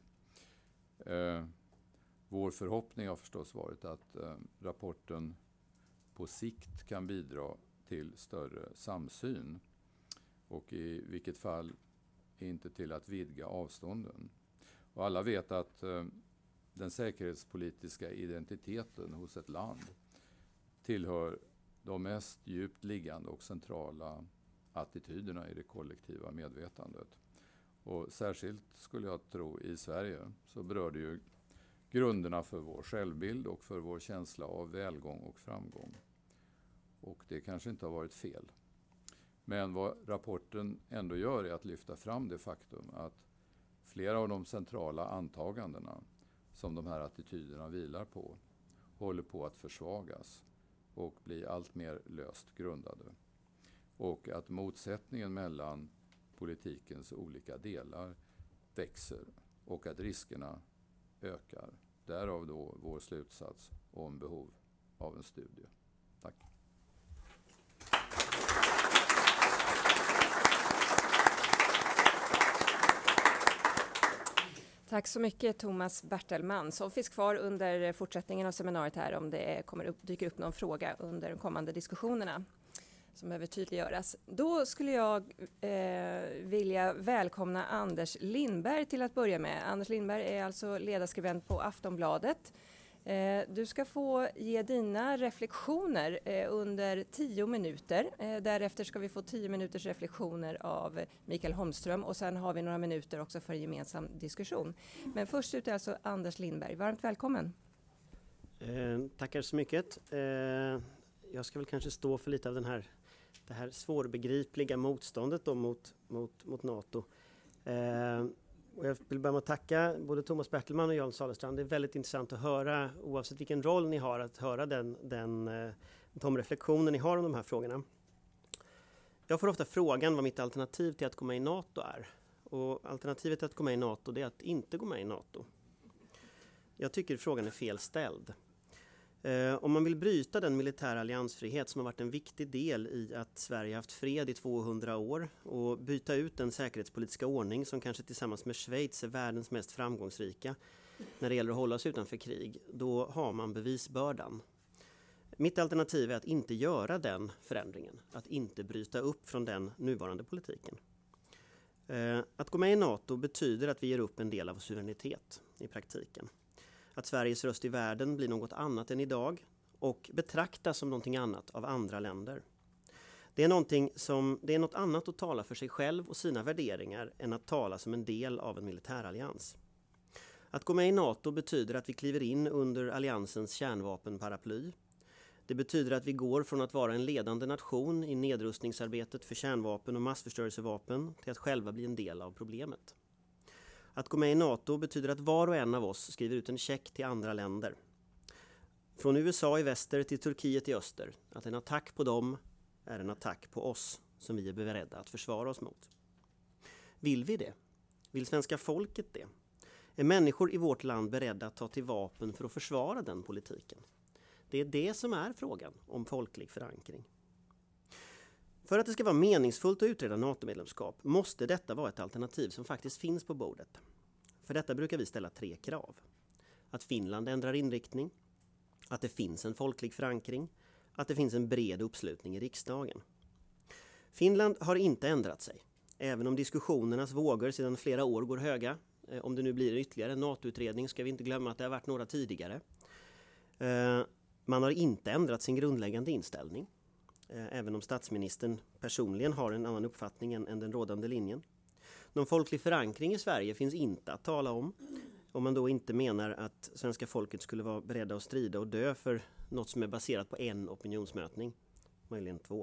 Vår förhoppning har förstås varit att rapporten på sikt kan bidra till större samsyn och i vilket fall inte till att vidga avstånden. Och alla vet att den säkerhetspolitiska identiteten hos ett land tillhör de mest djupt liggande och centrala attityderna i det kollektiva medvetandet. Och särskilt skulle jag tro i Sverige så berör det ju grunderna för vår självbild och för vår känsla av välgång och framgång. Och det kanske inte har varit fel. Men vad rapporten ändå gör är att lyfta fram det faktum att flera av de centrala antagandena som de här attityderna vilar på håller på att försvagas och bli allt mer löst grundade. och att motsättningen mellan politikens olika delar växer och att riskerna ökar. Därav då vår slutsats om behov av en studie. Tack. Tack så mycket Thomas Bertelman. Så finns kvar under fortsättningen av seminariet här om det dyker upp någon fråga under de kommande diskussionerna som behöver tydliggöras. Då skulle jag vilja välkomna Anders Lindberg till att börja med. Anders Lindberg är alltså ledarskribent på Aftonbladet. Du ska få ge dina reflektioner under 10 minuter. Därefter ska vi få 10 minuters reflektioner av Mikael Holmström och sen har vi några minuter också för gemensam diskussion. Men först ut är alltså Anders Lindberg. Varmt välkommen. Tackar så mycket. Jag ska väl kanske stå för lite av det här svårbegripliga motståndet då mot NATO. Och jag vill börja med att tacka både Thomas Bertelman och Jan Salestrand. Det är väldigt intressant att höra, oavsett vilken roll ni har, att höra de reflektioner ni har om de här frågorna. Jag får ofta frågan vad mitt alternativ till att gå med i NATO är. Och alternativet till att gå med i NATO, det är att inte gå med i NATO. Jag tycker frågan är fel ställd. Om man vill bryta den militära alliansfrihet som har varit en viktig del i att Sverige haft fred i 200 år och byta ut den säkerhetspolitiska ordning som kanske tillsammans med Schweiz är världens mest framgångsrika när det gäller att hålla oss utanför krig, då har man bevisbördan. Mitt alternativ är att inte göra den förändringen, att inte bryta upp från den nuvarande politiken. Att gå med i NATO betyder att vi ger upp en del av vår suveränitet i praktiken. Att Sveriges röst i världen blir något annat än idag och betraktas som någonting annat av andra länder. Det är något annat att tala för sig själv och sina värderingar än att tala som en del av en militärallians. Att gå med i NATO betyder att vi kliver in under alliansens kärnvapenparaply. Det betyder att vi går från att vara en ledande nation i nedrustningsarbetet för kärnvapen och massförstörelsevapen till att själva bli en del av problemet. Att gå med i NATO betyder att var och en av oss skriver ut en check till andra länder. Från USA i väster till Turkiet i öster. Att en attack på dem är en attack på oss som vi är beredda att försvara oss mot. Vill vi det? Vill svenska folket det? Är människor i vårt land beredda att ta till vapen för att försvara den politiken? Det är det som är frågan om folklig förankring. För att det ska vara meningsfullt att utreda NATO-medlemskap måste detta vara ett alternativ som faktiskt finns på bordet. För detta brukar vi ställa 3 krav. Att Finland ändrar inriktning, att det finns en folklig förankring, att det finns en bred uppslutning i riksdagen. Finland har inte ändrat sig, även om diskussionernas vågor sedan flera år går höga. Om det nu blir ytterligare en NATO-utredning ska vi inte glömma att det har varit några tidigare. Man har inte ändrat sin grundläggande inställning. Även om statsministern personligen har en annan uppfattning än den rådande linjen. Någon folklig förankring i Sverige finns inte att tala om man då inte menar att svenska folket skulle vara beredda att strida och dö för något som är baserat på en opinionsmätning, möjligen 2.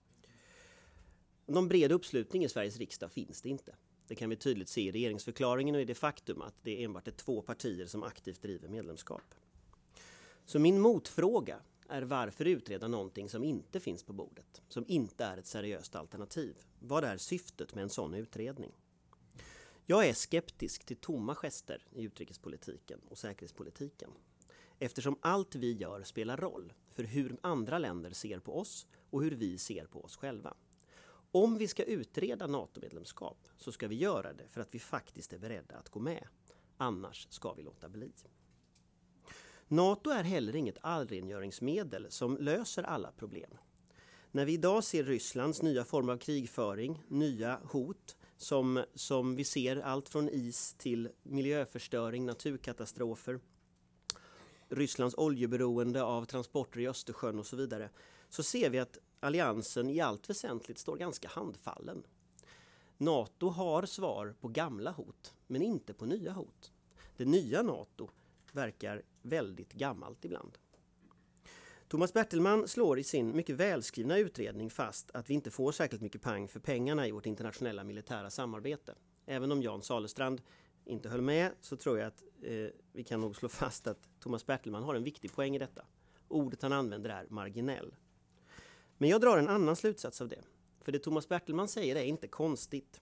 Någon bred uppslutning i Sveriges riksdag finns det inte. Det kan vi tydligt se i regeringsförklaringen och i det faktum att det enbart är 2 partier som aktivt driver medlemskap. Så min motfråga är varför utreda någonting som inte finns på bordet, som inte är ett seriöst alternativ. Vad är syftet med en sån utredning? Jag är skeptisk till tomma gester i utrikespolitiken och säkerhetspolitiken. Eftersom allt vi gör spelar roll för hur andra länder ser på oss och hur vi ser på oss själva. Om vi ska utreda NATO-medlemskap så ska vi göra det för att vi faktiskt är beredda att gå med. Annars ska vi låta bli. NATO är heller inget allrengöringsmedel som löser alla problem. När vi idag ser Rysslands nya form av krigföring, nya hot som vi ser allt från is till miljöförstöring, naturkatastrofer, Rysslands oljeberoende av transporter i Östersjön och så vidare, så ser vi att alliansen i allt väsentligt står ganska handfallen. NATO har svar på gamla hot, men inte på nya hot. Det nya NATO verkar väldigt gammalt ibland. Thomas Bertelman slår i sin mycket välskrivna utredning fast att vi inte får särskilt mycket pang för pengarna i vårt internationella militära samarbete. Även om Jan Salestrand inte höll med så tror jag att vi kan nog slå fast att Thomas Bertelman har en viktig poäng i detta. Ordet han använder är marginell. Men jag drar en annan slutsats av det. För det Thomas Bertelman säger är inte konstigt.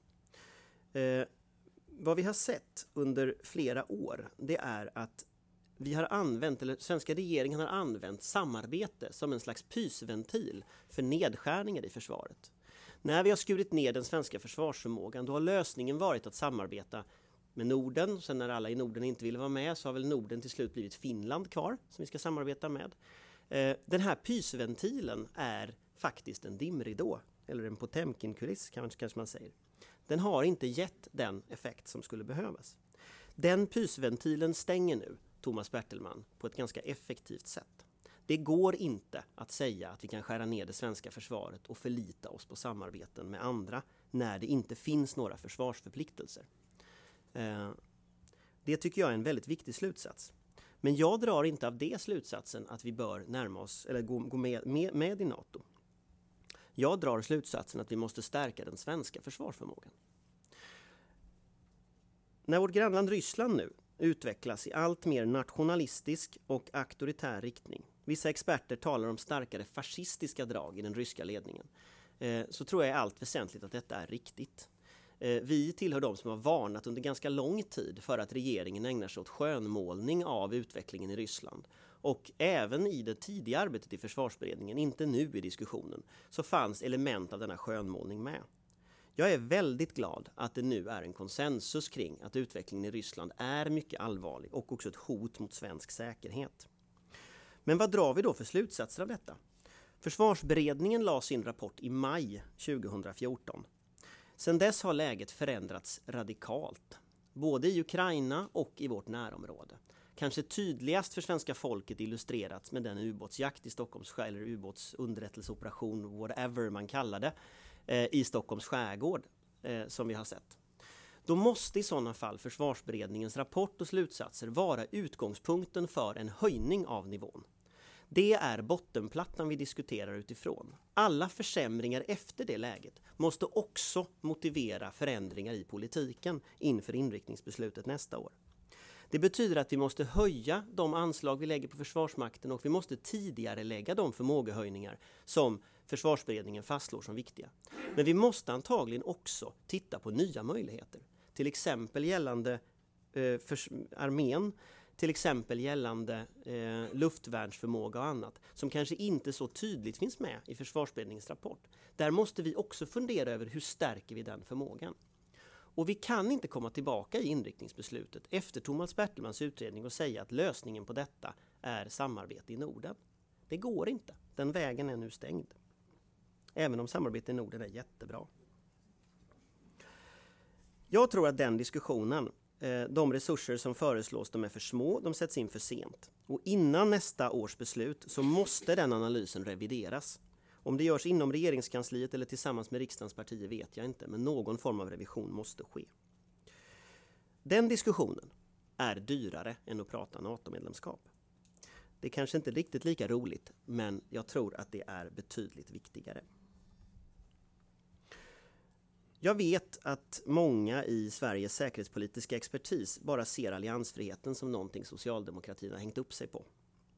Vad vi har sett under flera år, det är att vi har använt, eller svenska regeringen har använt samarbete som en slags pysventil för nedskärningar i försvaret. När vi har skurit ner den svenska försvarsförmågan, då har lösningen varit att samarbeta med Norden. Sen när alla i Norden inte ville vara med så har väl Norden till slut blivit Finland kvar som vi ska samarbeta med. Den här pysventilen är faktiskt en dimridå, eller en Potemkinkuliss kanske man säger. Den har inte gett den effekt som skulle behövas. Den pysventilen stänger nu Thomas Bertelman på ett ganska effektivt sätt. Det går inte att säga att vi kan skära ner det svenska försvaret och förlita oss på samarbeten med andra när det inte finns några försvarsförpliktelser. Det tycker jag är en väldigt viktig slutsats. Men jag drar inte av det slutsatsen att vi bör närma oss eller gå med i NATO. Jag drar slutsatsen att vi måste stärka den svenska försvarsförmågan. När vårt grannland Ryssland nu utvecklas i allt mer nationalistisk och auktoritär riktning. Vissa experter talar om starkare fascistiska drag i den ryska ledningen. Så tror jag i allt väsentligt att detta är riktigt. Vi tillhör de som har varnat under ganska lång tid för att regeringen ägnar sig åt skönmålning av utvecklingen i Ryssland. Och även i det tidiga arbetet i försvarsberedningen, inte nu i diskussionen, så fanns element av denna skönmålning med. Jag är väldigt glad att det nu är en konsensus kring att utvecklingen i Ryssland är mycket allvarlig och också ett hot mot svensk säkerhet. Men vad drar vi då för slutsatser av detta? Försvarsberedningen la sin rapport i maj 2014. Sedan dess har läget förändrats radikalt, både i Ukraina och i vårt närområde. Kanske tydligast för svenska folket illustrerats med den ubåtsjakt i Stockholms skärgård, eller ubåtsunderrättelseoperation, whatever man kallar det, i Stockholms skärgård som vi har sett. Då måste i sådana fall försvarsberedningens rapport och slutsatser vara utgångspunkten för en höjning av nivån. Det är bottenplattan vi diskuterar utifrån. Alla försämringar efter det läget måste också motivera förändringar i politiken inför inriktningsbeslutet nästa år. Det betyder att vi måste höja de anslag vi lägger på Försvarsmakten och vi måste tidigare lägga de förmågehöjningar som Försvarsberedningen fastslår som viktiga. Men vi måste antagligen också titta på nya möjligheter. Till exempel gällande armén, till exempel gällande luftvärnsförmåga och annat som kanske inte så tydligt finns med i Försvarsberedningens rapport. Där måste vi också fundera över hur stärker vi den förmågan. Och vi kan inte komma tillbaka i inriktningsbeslutet efter Thomas Bertelmans utredning och säga att lösningen på detta är samarbete i Norden. Det går inte. Den vägen är nu stängd. Även om samarbete i Norden är jättebra. Jag tror att den diskussionen, de resurser som föreslås, de är för små, de sätts in för sent. Och innan nästa års beslut så måste den analysen revideras. Om det görs inom regeringskansliet eller tillsammans med riksdagens partier vet jag inte, men någon form av revision måste ske. Den diskussionen är dyrare än att prata NATO-medlemskap. Det är kanske inte riktigt lika roligt, men jag tror att det är betydligt viktigare. Jag vet att många i Sveriges säkerhetspolitiska expertis bara ser alliansfriheten som någonting socialdemokratin har hängt upp sig på.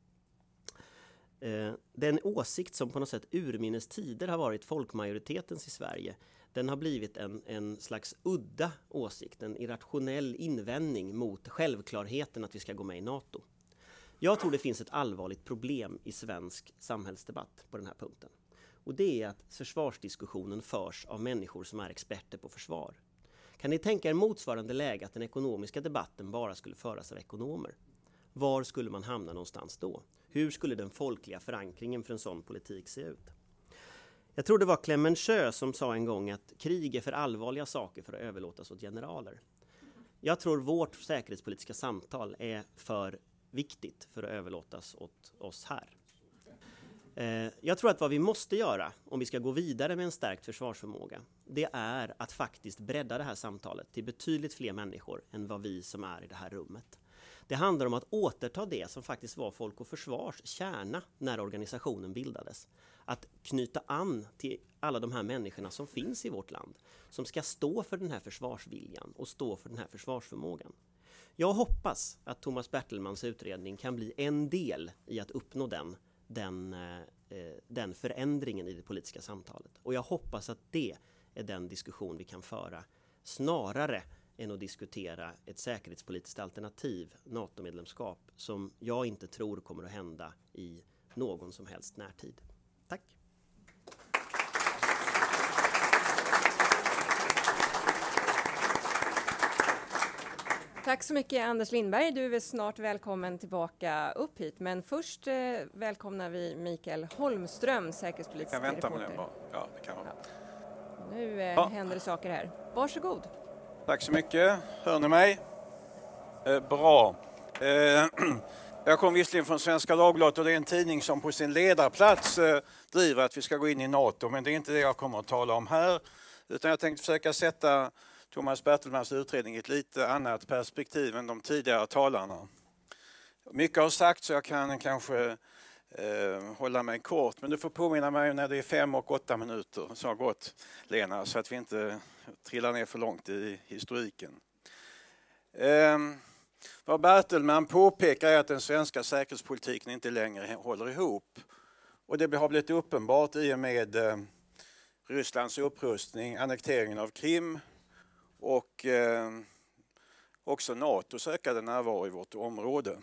Den åsikt som på något sätt urminnes tider har varit folkmajoritetens i Sverige, den har blivit en slags udda åsikt, en irrationell invändning mot självklarheten att vi ska gå med i NATO. Jag tror det finns ett allvarligt problem i svensk samhällsdebatt på den här punkten. Och det är att försvarsdiskussionen förs av människor som är experter på försvar. Kan ni tänka er motsvarande läge att den ekonomiska debatten bara skulle föras av ekonomer? Var skulle man hamna någonstans då? Hur skulle den folkliga förankringen för en sån politik se ut? Jag tror det var Clemenceau som sa en gång att krig är för allvarliga saker för att överlåtas åt generaler. Jag tror vårt säkerhetspolitiska samtal är för viktigt för att överlåtas åt oss här. Jag tror att vad vi måste göra om vi ska gå vidare med en stärkt försvarsförmåga, det är att faktiskt bredda det här samtalet till betydligt fler människor än vad vi som är i det här rummet. Det handlar om att återta det som faktiskt var Folk och Försvars kärna när organisationen bildades. Att knyta an till alla de här människorna som finns i vårt land, som ska stå för den här försvarsviljan och stå för den här försvarsförmågan. Jag hoppas att Thomas Bertelmans utredning kan bli en del i att uppnå den förändringen i det politiska samtalet. Och jag hoppas att det är den diskussion vi kan föra snarare än att diskutera ett säkerhetspolitiskt alternativ, NATO-medlemskap, som jag inte tror kommer att hända i någon som helst närtid. Tack! Tack så mycket Anders Lindberg. Du är snart välkommen tillbaka upp hit. Men först välkomnar vi Mikael Holmström, säkerhetspolitisk reporter. Kan vänta med det. Ja, det kan vara. Ja. Nu händer det saker här. Varsågod. Tack så mycket. Hör ni mig? Bra. Jag kom visserligen från Svenska Dagbladet och det är en tidning som på sin ledarplats driver att vi ska gå in i NATO. Men det är inte det jag kommer att tala om här. Utan jag tänkte försöka sätta Thomas Bertelmans utredning i ett lite annat perspektiv än de tidigare talarna. Mycket har sagt så jag kan kanske hålla mig kort. Men du får påminna mig när det är 5 och 8 minuter som har gått, Lena, så att vi inte trillar ner för långt i historiken. Vad Bertelman påpekar är att den svenska säkerhetspolitiken inte längre håller ihop. Och det har blivit uppenbart i och med Rysslands upprustning, annekteringen av Krim och också NATOs ökade närvaro i vårt område.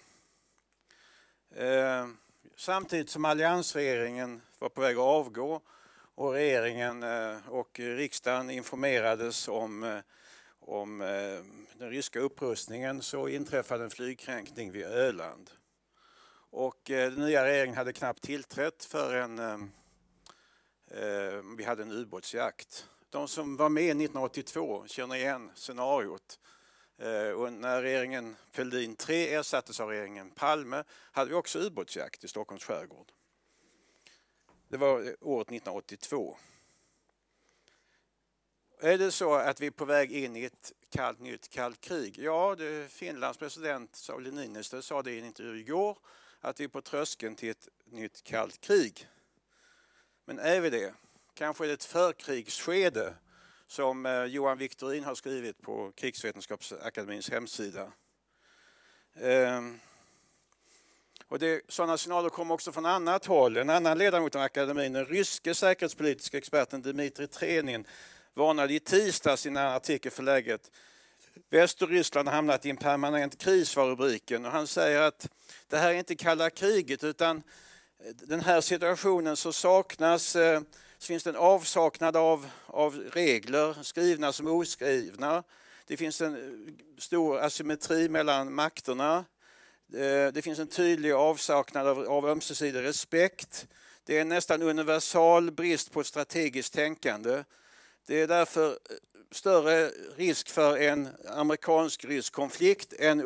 Samtidigt som alliansregeringen var på väg att avgå och regeringen och riksdagen informerades om den ryska upprustningen så inträffade en flygkränkning vid Öland. Och den nya regeringen hade knappt tillträtt förrän vi hade en ubåtsjakt. De som var med 1982 känner igen scenariot. Och när regeringen Fälldin 3 ersattes av regeringen Palme hade vi också ubåtsjakt i Stockholms skärgård. Det var året 1982. Är det så att vi är på väg in i ett nytt kallt krig? Ja, Finlands president Sauli Niinistö sa det i en intervju igår att vi är på tröskeln till ett nytt kallt krig. Men är vi det? Kanske är det ett förkrigsskede som Johan Victorin har skrivit på Krigsvetenskapsakademins hemsida. Och sådana signaler kommer också från annat håll. En annan ledamot av akademin, den ryske säkerhetspolitiska experten Dmitrij Trenin, varnade i tisdags i en artikel för läget. Västryssland har hamnat i en permanent kris, var rubriken. Och han säger att det här är inte kalla kriget utan den här situationen så finns det en avsaknad av regler, skrivna som oskrivna. Det finns en stor asymmetri mellan makterna. Det finns en tydlig avsaknad av ömsesidig respekt. Det är en nästan universal brist på strategiskt tänkande. Det är därför större risk för en amerikansk-rysk konflikt än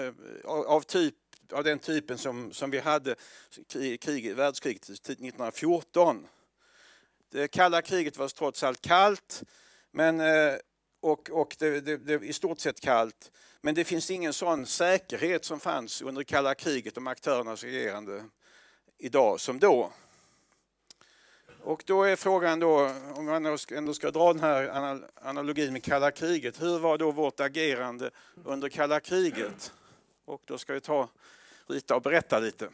av den typen som vi hade i världskriget 1914. Det kalla kriget var trots allt kallt, men, och det är i stort sett kallt. Men det finns ingen sån säkerhet som fanns under kalla kriget om aktörernas agerande idag som då. Och då är frågan då, om man ändå ska dra den här analogin med kalla kriget, hur var då vårt agerande under kalla kriget? Och då ska vi ta Rita och berätta lite.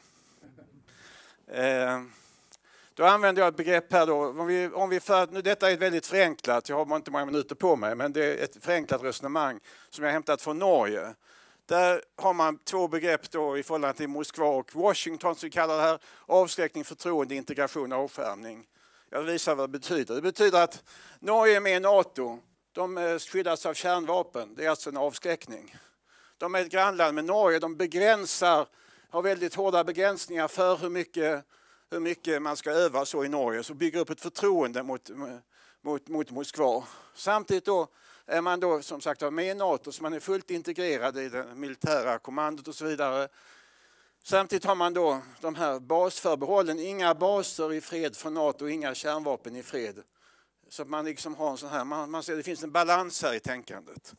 Då använder jag ett begrepp här då. Detta är väldigt förenklat, jag har inte många minuter på mig, men det är ett förenklat resonemang som jag har hämtat från Norge. Där har man 2 begrepp då i förhållande till Moskva och Washington som vi kallar det här. Avskräckning, förtroende, integration och avskärmning. Jag visar vad det betyder. Det betyder att Norge är med i NATO. De skyddas av kärnvapen. Det är alltså en avskräckning. De är ett grannland med Norge. De har väldigt hårda begränsningar för hur mycket man ska öva så i Norge. Så bygger upp ett förtroende mot Moskva. Samtidigt då är man då som sagt med i NATO så man är fullt integrerad i det militära kommandot och så vidare. Samtidigt har man då de här basförbehållen, inga baser i fred från NATO, inga kärnvapen i fred. Så man liksom har en sån här, man ser det finns en balans här i tänkandet.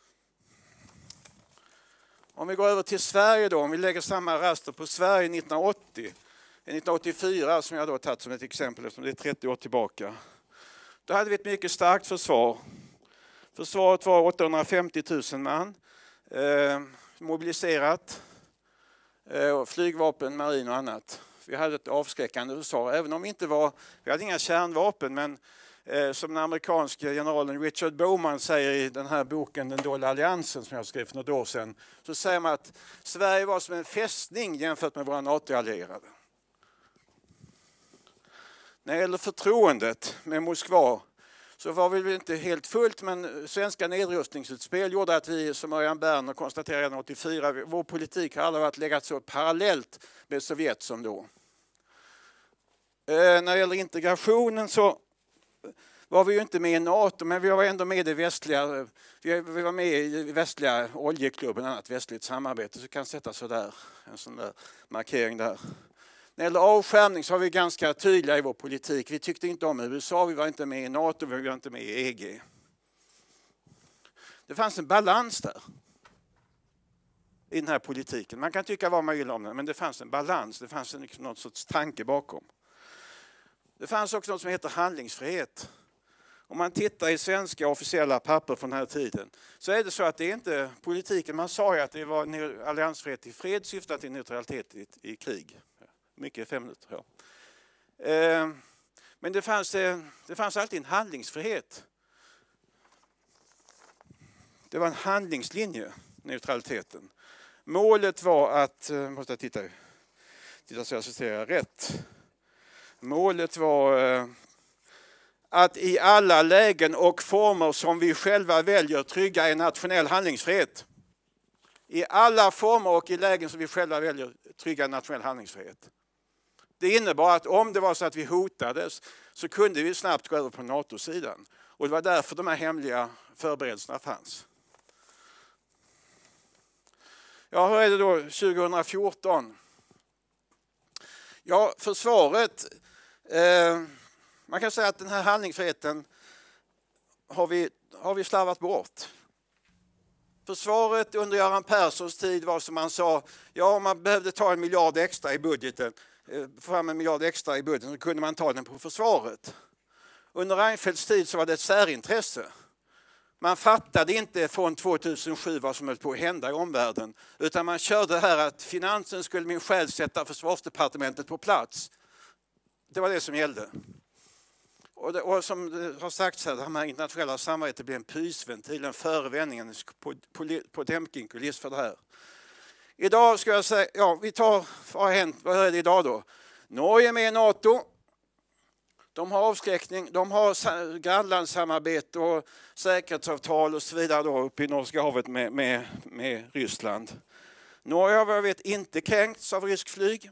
Om vi går över till Sverige då, om vi lägger samma raster på Sverige 1984 som jag då tagit som ett exempel eftersom det är 30 år tillbaka. Då hade vi ett mycket starkt försvar. Försvaret var 850 000 man, mobiliserat, flygvapen, marin och annat. Vi hade ett avskräckande USA, även om vi hade inga kärnvapen, men som den amerikanske generalen Richard Bowman säger i den här boken Den dolda alliansen som jag skrev för något år sedan, så säger man att Sverige var som en fästning jämfört med våra NATO-allierade. När det gäller förtroendet med Moskva så var vi inte helt fullt, men svenska nedrustningsutspel gjorde att vi, som Örjan Berner konstaterade 1984, vår politik har aldrig varit legat så parallellt med Sovjet som då. När det gäller integrationen så var vi ju inte med i NATO, men vi var ändå med i det västliga. Vi var med i västliga oljeklubben, annat västligt samarbete, så kan sätta sådär, en sån där markering där. När det gäller avskärmning så var vi ganska tydliga i vår politik. Vi tyckte inte om USA, vi var inte med i NATO, vi var inte med i EG. Det fanns en balans där i den här politiken. Man kan tycka vad man vill om den, men det fanns en balans, det fanns någon sorts tanke bakom. Det fanns också något som heter handlingsfrihet. Om man tittar i svenska officiella papper från den här tiden så är det så att det är inte politiken. Man sa ju att det var alliansfrihet i fred syftar till neutralitet i krig. Mycket 5 minuter. Ja. Men det fanns alltid en handlingsfrihet. Det var en handlingslinje, neutraliteten. Målet var att, måste jag titta så jag citerar rätt. Målet var att i alla lägen och former som vi själva väljer trygga en nationell handlingsfrihet. I alla former och i lägen som vi själva väljer trygga en nationell handlingsfrihet. Det innebar att om det var så att vi hotades så kunde vi snabbt gå över på NATO-sidan. Och det var därför de här hemliga förberedelserna fanns. Ja, hur är det då 2014? Ja, försvaret. Man kan säga att den här handlingsfriheten har vi slarvat bort. Försvaret under Göran Perssons tid var som man sa, ja, om man behövde ta 1 miljard extra i budgeten, fram 1 miljard extra i budgeten, så kunde man ta den på försvaret. Under Reinfeldts tid så var det ett särintresse. Man fattade inte från 2007 vad som höll på att hända i omvärlden, utan man körde här att finansen skulle min själv sätta försvarsdepartementet på plats. Det var det som gällde. Och som det har sagts här, det här internationella samarbetet blev en pysventil, en förevändning, på Demkin-kuliss för det här. Idag ska jag säga, ja, vad är det idag då? Norge är med i NATO. De har avskräckning, de har grannlandssamarbete och säkerhetsavtal och så vidare då uppe i Norska havet med Ryssland. Norge har vad jag vet inte kränkts av rysk flyg.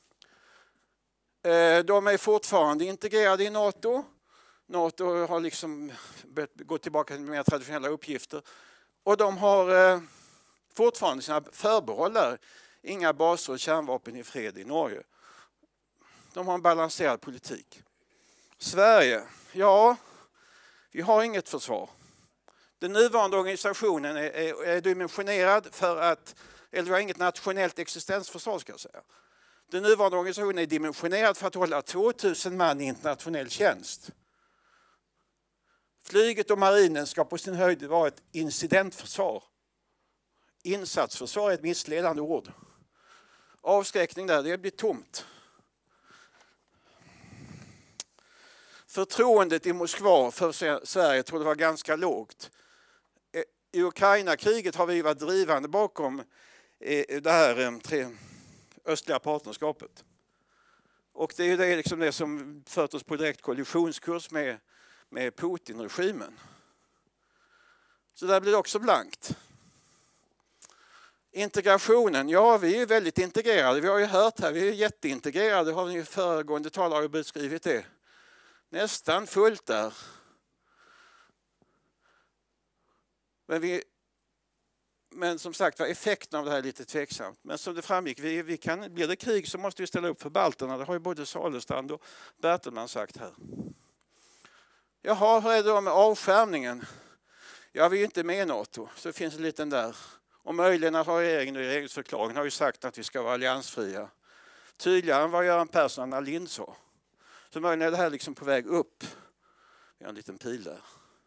De är fortfarande integrerade i NATO. NATO har liksom gått tillbaka till mer traditionella uppgifter. Och de har fortfarande sina förbehåll där. Inga baser och kärnvapen i fred i Norge. De har en balanserad politik. Sverige, ja, vi har inget försvar. Den nuvarande organisationen är dimensionerad för att, eller vi har inget nationellt existensförsvar ska jag säga. Den nuvarande organisationen är dimensionerad för att hålla 2000 man i internationell tjänst. Flyget och marinen ska på sin höjd vara ett incidentförsvar. Insatsförsvar är ett missledande ord. Avskräckning där, det blir tomt. Förtroendet i Moskva för Sverige tror jag var ganska lågt. I Ukraina-kriget har vi varit drivande bakom det här östliga partnerskapet. Och det är ju liksom det som fört oss på direkt kollisionskurs med Putin-regimen. Så där blir det också blankt. Integrationen, ja vi är väldigt integrerade. Vi har ju hört här, vi är jätteintegrerade. Har ni föregående talare beskrivit det? Nästan fullt där. Men som sagt var effekten av det här är lite tveksamt. Men som det framgick, blir det krig så måste vi ställa upp för balterna. Det har ju både Salestrand och Bertelman sagt här. Jaha, hur är det då med avskärmningen? Ja, vi är inte med i NATO, så det finns en liten där. Och möjligen har regeringen i regeringsförklaringen har ju sagt att vi ska vara alliansfria. Tydligare än vad Göran Persson och Anna Lindh sa. Så möjligen är det här liksom på väg upp. Vi har en liten pil där.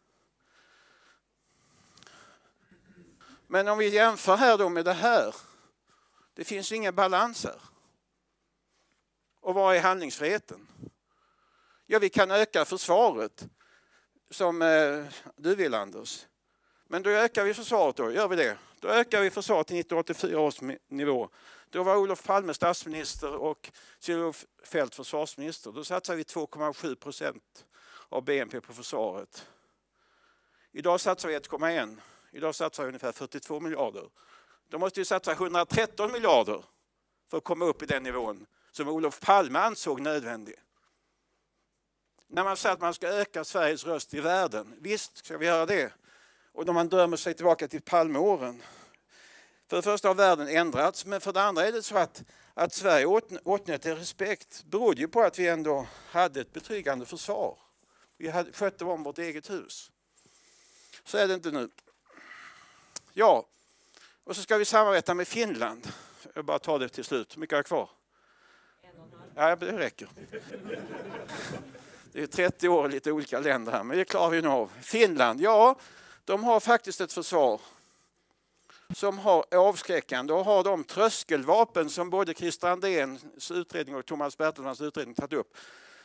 Men om vi jämför här då med det här. Det finns ingen balans här. Och vad är handlingsfriheten? Ja, vi kan öka försvaret som du vill, Anders. Men då ökar vi försvaret då, gör vi det? Då ökar vi försvaret till 1984 års nivå. Då var Olof Palme statsminister och Kjell-Olof Feldt försvarsminister. Då satsar vi 2,7% av BNP på försvaret. Idag satsar vi 1,1. Idag satsar vi ungefär 42 miljarder. Då måste vi satsa 113 miljarder för att komma upp i den nivån som Olof Palme ansåg nödvändig. När man säger att man ska öka Sveriges röst i världen, visst ska vi göra det. Och när man drömmer sig tillbaka till Palmeåren. För det första har världen ändrats, men för det andra är det så att Sverige åtnjöt respekt berodde ju på att vi ändå hade ett betryggande försvar. Vi skötte om vårt eget hus. Så är det inte nu. Ja, och så ska vi samarbeta med Finland. Jag bara tar det till slut. Hur mycket har jag kvar? Ja, det räcker. Det är 30 år i lite olika länder här, men det klarar vi nu av. Finland, ja, de har faktiskt ett försvar som är avskräckande och har de tröskelvapen som både Christer Andéns utredning och Thomas Bertelmans utredning tagit upp.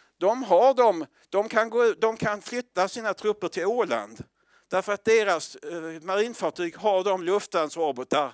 De kan flytta sina trupper till Åland därför att deras marinfartyg har de luftvärnsrobotar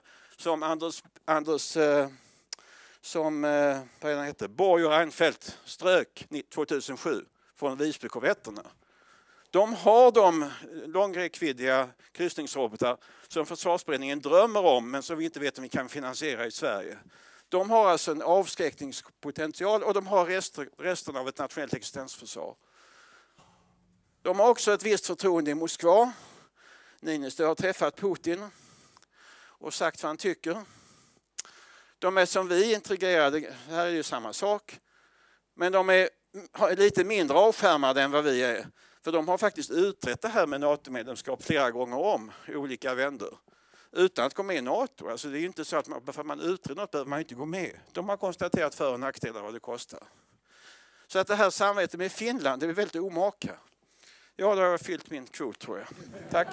som Borg och Reinfeldt strök 2007 från Visbykorvetterna. De har de långräckviddiga kryssningsrobotar som försvarsberedningen drömmer om men som vi inte vet om vi kan finansiera i Sverige. De har alltså en avskräckningspotential och de har resten av ett nationellt existensförsvar. De har också ett visst förtroende i Moskva. Niinistö har träffat Putin och sagt vad han tycker. De är som vi integrerade, här är ju samma sak. Men de är lite mindre avskärmade än vad vi är. För de har faktiskt utrett det här med NATO-medlemskap flera gånger om i olika vändor. Utan att gå med i NATO. Alltså det är inte så att för man utreder något behöver man inte gå med. De har konstaterat för- och nackdelar vad det kostar. Så att det här samarbetet med Finland, det är väldigt omaka. Ja, då har jag fyllt min kvot tror jag. Tack.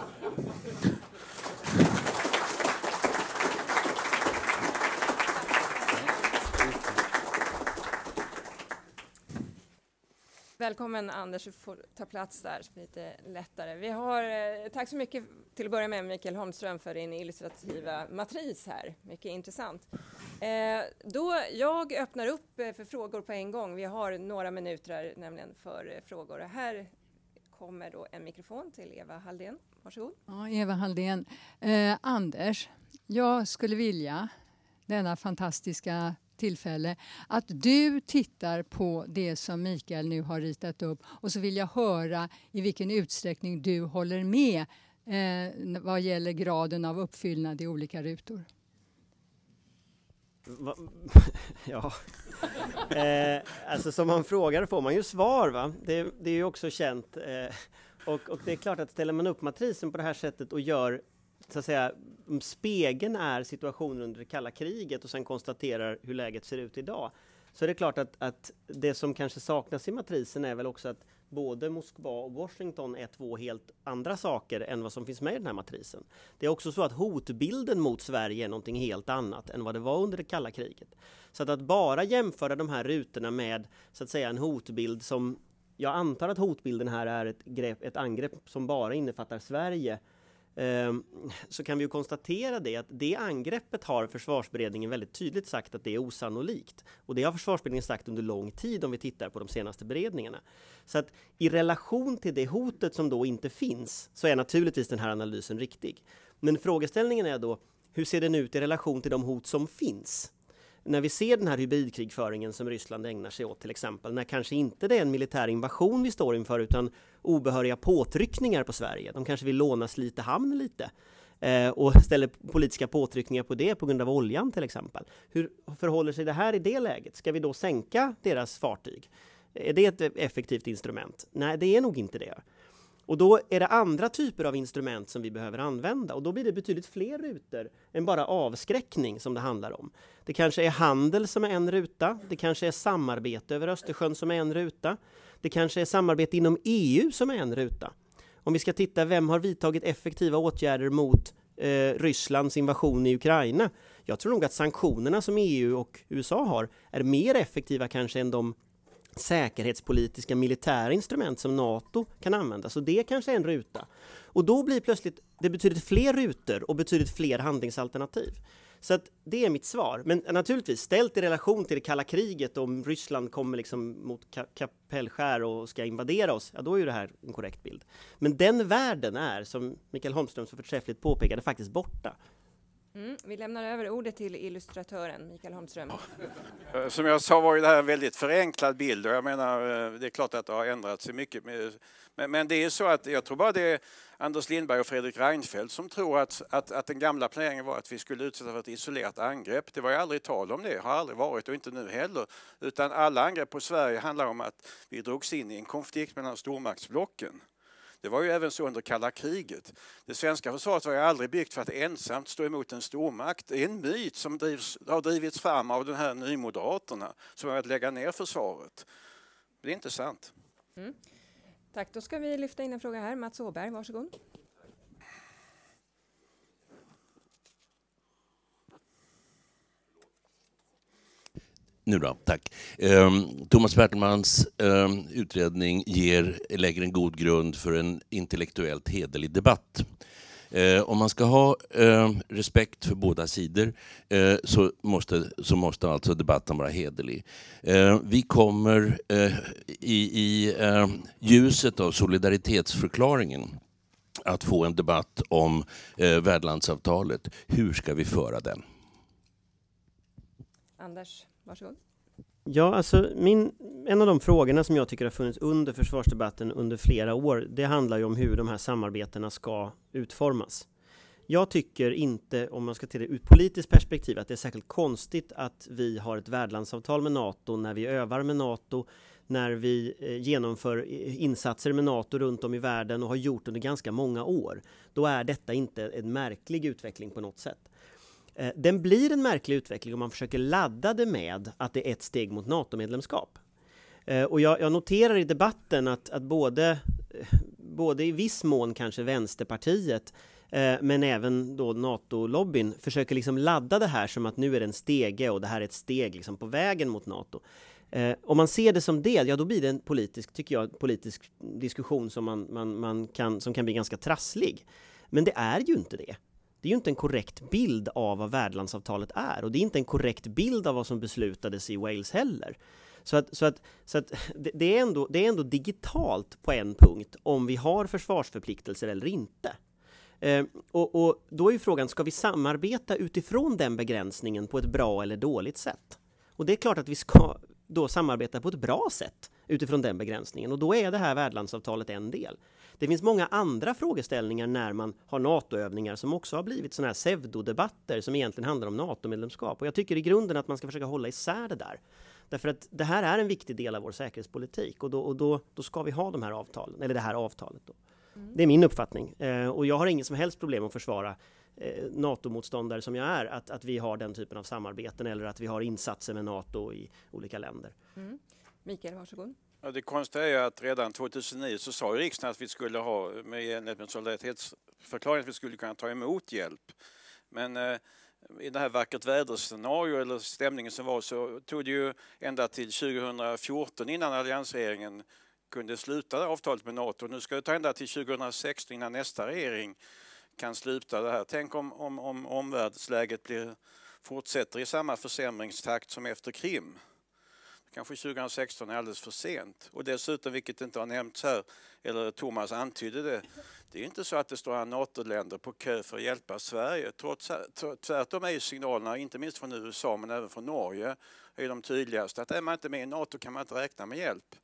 Välkommen Anders, du får ta plats där så blir det lite lättare. Vi har, tack så mycket till att börja med Mikael Holmström för din illustrativa matris här. Mycket intressant. Jag öppnar upp för frågor på en gång. Vi har några minuter nämligen för frågor. Och här kommer då en mikrofon till Eva Halldén. Varsågod. Ja, Eva Halldén. Anders, jag skulle vilja denna fantastiska tillfälle att du tittar på det som Mikael nu har ritat upp och så vill jag höra i vilken utsträckning du håller med vad gäller graden av uppfyllnad i olika rutor. Ja, alltså som man frågar får man ju svar va. Det är ju också känt och det är klart att ställer man upp matrisen på det här sättet och gör så att säga, spegeln är situationen under det kalla kriget och sen konstaterar hur läget ser ut idag. Så är det klart att det som kanske saknas i matrisen är väl också att både Moskva och Washington är två helt andra saker än vad som finns med i den här matrisen. Det är också så att hotbilden mot Sverige är någonting helt annat än vad det var under det kalla kriget. Så att bara jämföra de här rutorna med så att säga en hotbild som, jag antar att hotbilden här är ett angrepp som bara innefattar Sverige. Så kan vi ju konstatera det att det angreppet har försvarsberedningen väldigt tydligt sagt att det är osannolikt. Och det har försvarsberedningen sagt under lång tid om vi tittar på de senaste beredningarna. Så att i relation till det hotet som då inte finns så är naturligtvis den här analysen riktig. Men frågeställningen är då, hur ser den ut i relation till de hot som finns? När vi ser den här hybridkrigföringen som Ryssland ägnar sig åt till exempel, när kanske inte det är en militär invasion vi står inför utan obehöriga påtryckningar på Sverige. De kanske vill låna Slite hamn lite och ställer politiska påtryckningar på det på grund av oljan till exempel. Hur förhåller sig det här i det läget? Ska vi då sänka deras fartyg? Är det ett effektivt instrument? Nej, det är nog inte det. Och då är det andra typer av instrument som vi behöver använda. Och då blir det betydligt fler rutor än bara avskräckning som det handlar om. Det kanske är handel som är en ruta. Det kanske är samarbete över Östersjön som är en ruta. Det kanske är samarbete inom EU som är en ruta. Om vi ska titta, vem har vidtagit effektiva åtgärder mot Rysslands invasion i Ukraina? Jag tror nog att sanktionerna som EU och USA har är mer effektiva kanske än de säkerhetspolitiska militära instrument som NATO kan använda. Så det kanske är en ruta. Och då blir plötsligt det betydligt fler rutor och betydligt fler handlingsalternativ. Så att det är mitt svar. Men naturligtvis ställt i relation till det kalla kriget, om Ryssland kommer liksom mot kapellskär och ska invadera oss, ja då är ju det här en korrekt bild. Men den världen är, som Mikael Holmström så förträffligt påpekade, faktiskt borta. Vi lämnar över ordet till illustratören Mikael Holmström. Som jag sa var ju det här en väldigt förenklad bild och jag menar det är klart att det har ändrat sig mycket. Men det är så att jag tror bara det är Anders Lindberg och Fredrik Reinfeldt som tror att den gamla planeringen var att vi skulle utsätta för ett isolerat angrepp. Det var ju aldrig tal om det, har aldrig varit och inte nu heller. Utan alla angrepp på Sverige handlar om att vi drogs in i en konflikt mellan stormaktsblocken. Det var ju även så under kalla kriget. Det svenska försvaret var ju aldrig byggt för att ensamt stå emot en stormakt. Det är en myt som har drivits fram av den här nymoderaterna som har att lägga ner försvaret. Det är inte sant. Tack, då ska vi lyfta in en fråga här. Mats Åberg, varsågod. Nu då, tack. Thomas Bertelmans utredning lägger en god grund för en intellektuellt hederlig debatt. Om man ska ha respekt för båda sidor så måste alltså debatten vara hederlig. Vi kommer i ljuset av solidaritetsförklaringen att få en debatt om värdlandsavtalet. Hur ska vi föra den? Anders, varsågod. Ja, alltså en av de frågorna som jag tycker har funnits under försvarsdebatten under flera år, det handlar ju om hur de här samarbetena ska utformas. Jag tycker inte, om man ska till det ur politiskt perspektiv, att det är särskilt konstigt att vi har ett värdlandsavtal med NATO när vi övar med NATO, när vi genomför insatser med NATO runt om i världen och har gjort under ganska många år. Då är detta inte en märklig utveckling på något sätt. Den blir en märklig utveckling om man försöker ladda det med att det är ett steg mot NATO-medlemskap. Och jag noterar i debatten att både i viss mån kanske Vänsterpartiet men även då NATO-lobbyn försöker liksom ladda det här som att nu är det en stege och det här är ett steg liksom på vägen mot NATO. Om man ser det som det, ja då blir det en politisk diskussion som kan bli ganska trasslig. Men det är ju inte det. Det är ju inte en korrekt bild av vad värdlandsavtalet är. Och det är inte en korrekt bild av vad som beslutades i Wales heller. Så att det är ändå digitalt på en punkt om vi har försvarsförpliktelser eller inte. Och då är ju frågan, ska vi samarbeta utifrån den begränsningen på ett bra eller dåligt sätt? Och det är klart att vi ska då samarbeta på ett bra sätt utifrån den begränsningen. Och då är det här värdlandsavtalet en del. Det finns många andra frågeställningar när man har NATO-övningar som också har blivit såna här pseudodebatter som egentligen handlar om NATO-medlemskap. Och jag tycker i grunden att man ska försöka hålla isär det där. Därför att det här är en viktig del av vår säkerhetspolitik och då ska vi ha de här avtalen, eller det här avtalet då. Det är min uppfattning. Och jag har ingen som helst problem att försvara NATO-motståndare som jag är, att vi har den typen av samarbeten eller att vi har insatser med NATO i olika länder. Mikael, varsågod. Ja, det konstiga är att redan 2009 så sa ju riksdagen att vi skulle ha med solidaritetsförklaringen att vi skulle kunna ta emot hjälp. Men i det här vackert väderscenario eller stämningen som var så tog det ju ända till 2014 innan alliansregeringen kunde sluta avtalet med NATO. Nu ska det ta ända till 2016 innan nästa regering kan sluta det här. Tänk om omvärldsläget fortsätter i samma försämringstakt som efter Krim. Kanske 2016 är alldeles för sent. Och dessutom, vilket inte har nämnts här, eller Thomas antydde det är inte så att det står NATO-länder på kö för att hjälpa Sverige. Tvärtom är ju signalerna, inte minst från USA men även från Norge, är de tydligaste. Att är man inte med i NATO kan man inte räkna med hjälp.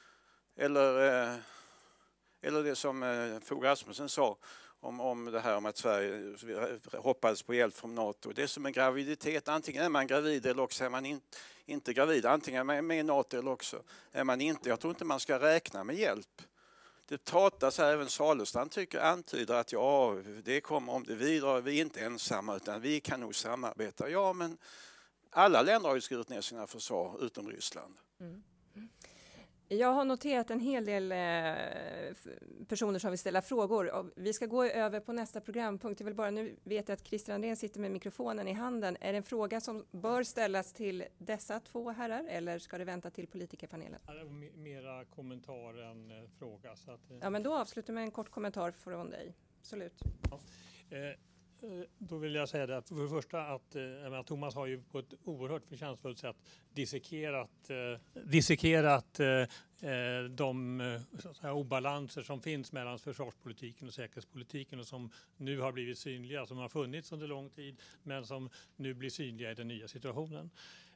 Eller det som Fogh Rasmussen sa om det här om att Sverige hoppades på hjälp från NATO. Det är som en graviditet. Antingen är man gravid eller också är man inte gravid. Antingen är man med i NATO eller också är man inte. Jag tror inte man ska räkna med hjälp. Det pratas här, även Salestam antyder att ja, det kommer om det vidare. Vi är inte ensamma utan vi kan nog samarbeta. Ja, men alla länder har ju skurit ner sina försvar utom Ryssland. Jag har noterat en hel del personer som vill ställa frågor. Och vi ska gå över på nästa programpunkt. Jag vill bara, nu vet jag att Christer Andrén sitter med mikrofonen i handen. Är det en fråga som bör ställas till dessa två herrar eller ska det vänta till politikerpanelen? Mera kommentar än fråga. Så att, ja, men då avslutar med en kort kommentar från dig. Absolut. Ja. Då vill jag säga det att för det första att Thomas har ju på ett oerhört förtjänstfullt sätt dissekerat de så att säga, obalanser som finns mellan försvarspolitiken och säkerhetspolitiken och som nu har blivit synliga, som har funnits under lång tid men som nu blir synliga i den nya situationen.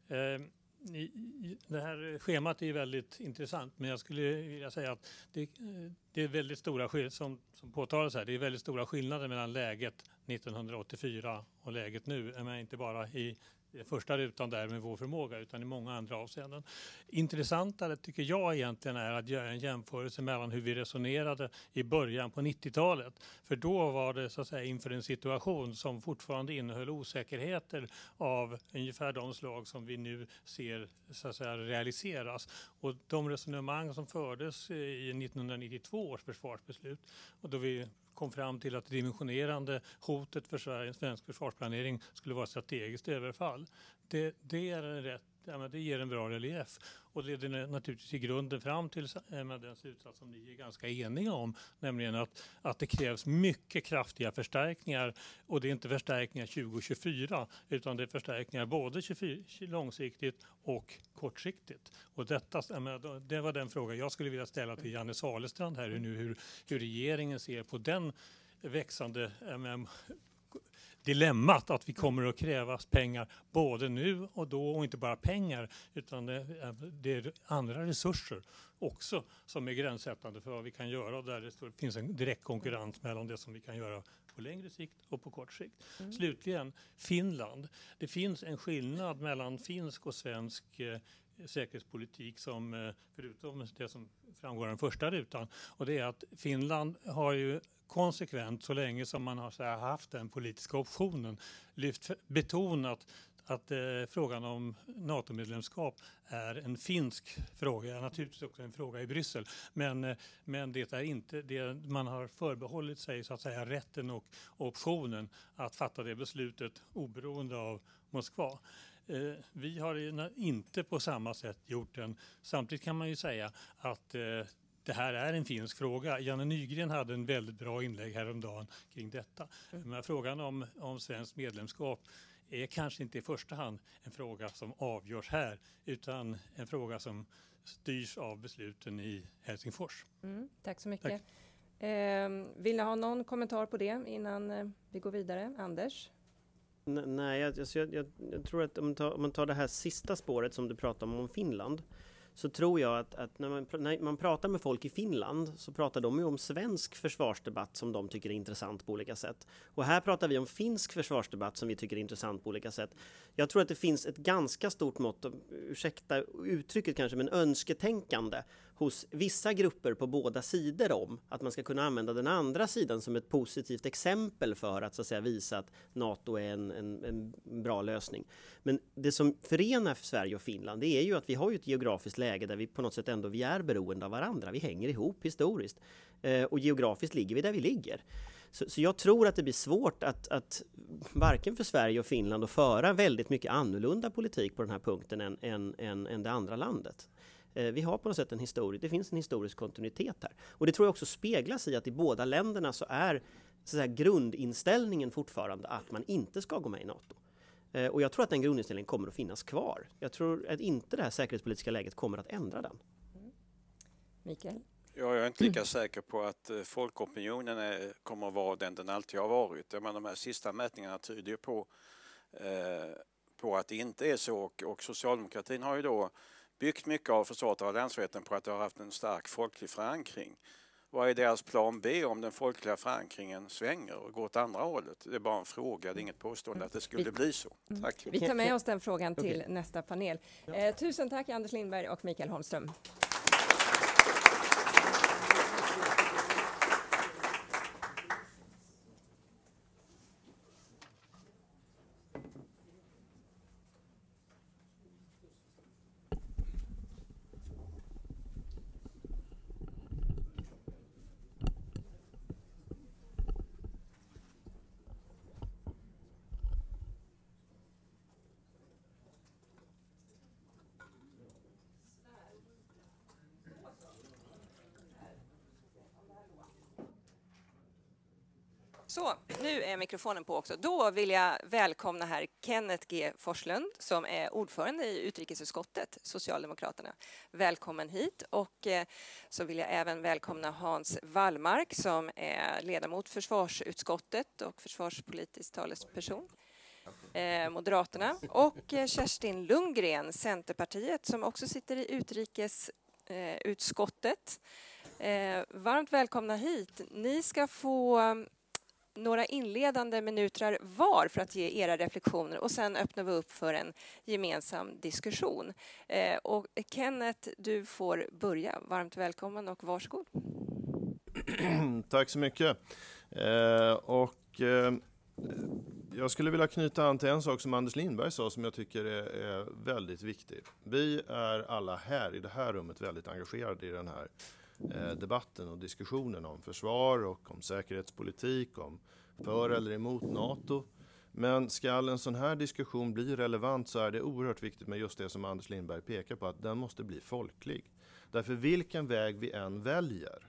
Det här schemat är väldigt intressant, men jag skulle vilja säga att det är väldigt stora som påtalas här. Det är väldigt stora skillnader mellan läget 1984 och läget nu. Men inte bara i första rutan där med vår förmåga utan i många andra avseenden. Intressantare tycker jag egentligen är att göra en jämförelse mellan hur vi resonerade i början på 90-talet. För då var det så att säga inför en situation som fortfarande innehöll osäkerheter av ungefär de slag som vi nu ser så att säga realiseras. Och de resonemang som fördes i 1992 års försvarsbeslut och då vi kom fram till att det dimensionerande hotet för svensk försvarsplanering skulle vara strategiskt överfall. Det ger en bra relief och det är naturligtvis i grunden fram till den slutsats som ni är ganska eniga om, nämligen att det krävs mycket kraftiga förstärkningar och det är inte förstärkningar 2024 utan det är förstärkningar både långsiktigt och kortsiktigt. Och det var den fråga jag skulle vilja ställa till Janne Salestrand här nu, hur regeringen ser på den växande dilemmat att vi kommer att krävas pengar både nu och då och inte bara pengar utan det är andra resurser också som är gränssättande för vad vi kan göra och där det finns en direkt konkurrens mellan det som vi kan göra på längre sikt och på kort sikt. Slutligen, Finland. Det finns en skillnad mellan finsk och svensk säkerhetspolitik som förutom det som framgår den första rutan och det är att Finland har ju konsekvent så länge som man har så här, haft den politiska optionen betonat att frågan om NATO-medlemskap är en finsk fråga, naturligtvis också en fråga i Bryssel, men det är inte det man har förbehållit sig så att säga rätten och optionen att fatta det beslutet oberoende av Moskva. Vi har inte på samma sätt gjort den. Samtidigt kan man ju säga att det här är en finsk fråga. Janne Nygren hade en väldigt bra inlägg häromdagen kring detta. Men frågan om svenskt medlemskap är kanske inte i första hand en fråga som avgörs här utan en fråga som styrs av besluten i Helsingfors. Tack så mycket. Tack. Vill ni ha någon kommentar på det innan vi går vidare? Anders? Nej, jag tror att om man tar det här sista spåret som du pratar om Finland så tror jag att när man pratar med folk i Finland så pratar de ju om svensk försvarsdebatt som de tycker är intressant på olika sätt. Och här pratar vi om finsk försvarsdebatt som vi tycker är intressant på olika sätt. Jag tror att det finns ett ganska stort mått, ursäkta uttrycket kanske, men önsketänkande hos vissa grupper på båda sidor om att man ska kunna använda den andra sidan som ett positivt exempel för att så att säga visa att NATO är en bra lösning. Men det som förenar Sverige och Finland det är ju att vi har ju ett geografiskt läge där vi på något sätt ändå vi är beroende av varandra. Vi hänger ihop historiskt och geografiskt ligger vi där vi ligger. Så jag tror att det blir svårt att varken för Sverige och Finland att föra väldigt mycket annorlunda politik på den här punkten än det andra landet. Vi har på något sätt det finns en historisk kontinuitet här. Och det tror jag också speglas i att i båda länderna så är så att säga, grundinställningen fortfarande att man inte ska gå med i NATO. Och jag tror att den grundinställningen kommer att finnas kvar. Jag tror att inte det här säkerhetspolitiska läget kommer att ändra den. Mikael? Jag är inte lika säker på att folkopinionen kommer att vara den alltid har varit. Jag menar, de här sista mätningarna tyder ju på att det inte är så. Och socialdemokratin har ju då byggt mycket av försvaret av alliansfriheten på att det har haft en stark folklig förankring. Vad är deras plan B om den folkliga förankringen svänger och går åt andra hållet? Det är bara en fråga, det är inget påstående att det skulle bli så. Tack. Vi tar med oss den frågan till nästa panel. Tusen tack Anders Lindberg och Mikael Holmström. Så, nu är mikrofonen på också. Då vill jag välkomna här Kenneth G Forslund som är ordförande i utrikesutskottet, Socialdemokraterna. Välkommen hit. Och så vill jag även välkomna Hans Wallmark som är ledamot försvarsutskottet och försvarspolitisk talesperson. Moderaterna. Och Kerstin Lundgren, Centerpartiet, som också sitter i utrikesutskottet. Varmt välkomna hit. Ni ska få några inledande minuter var för att ge era reflektioner och sen öppnar vi upp för en gemensam diskussion. Och Kenneth, du får börja. Varmt välkommen och varsågod. Tack så mycket. Jag skulle vilja knyta an till en sak som Anders Lindberg sa som jag tycker är väldigt viktig. Vi är alla här i det här rummet väldigt engagerade i den här debatten och diskussionen om försvar och om säkerhetspolitik, om för eller emot NATO. Men ska en sån här diskussion bli relevant så är det oerhört viktigt med just det som Anders Lindberg pekar på, att den måste bli folklig. Därför vilken väg vi än väljer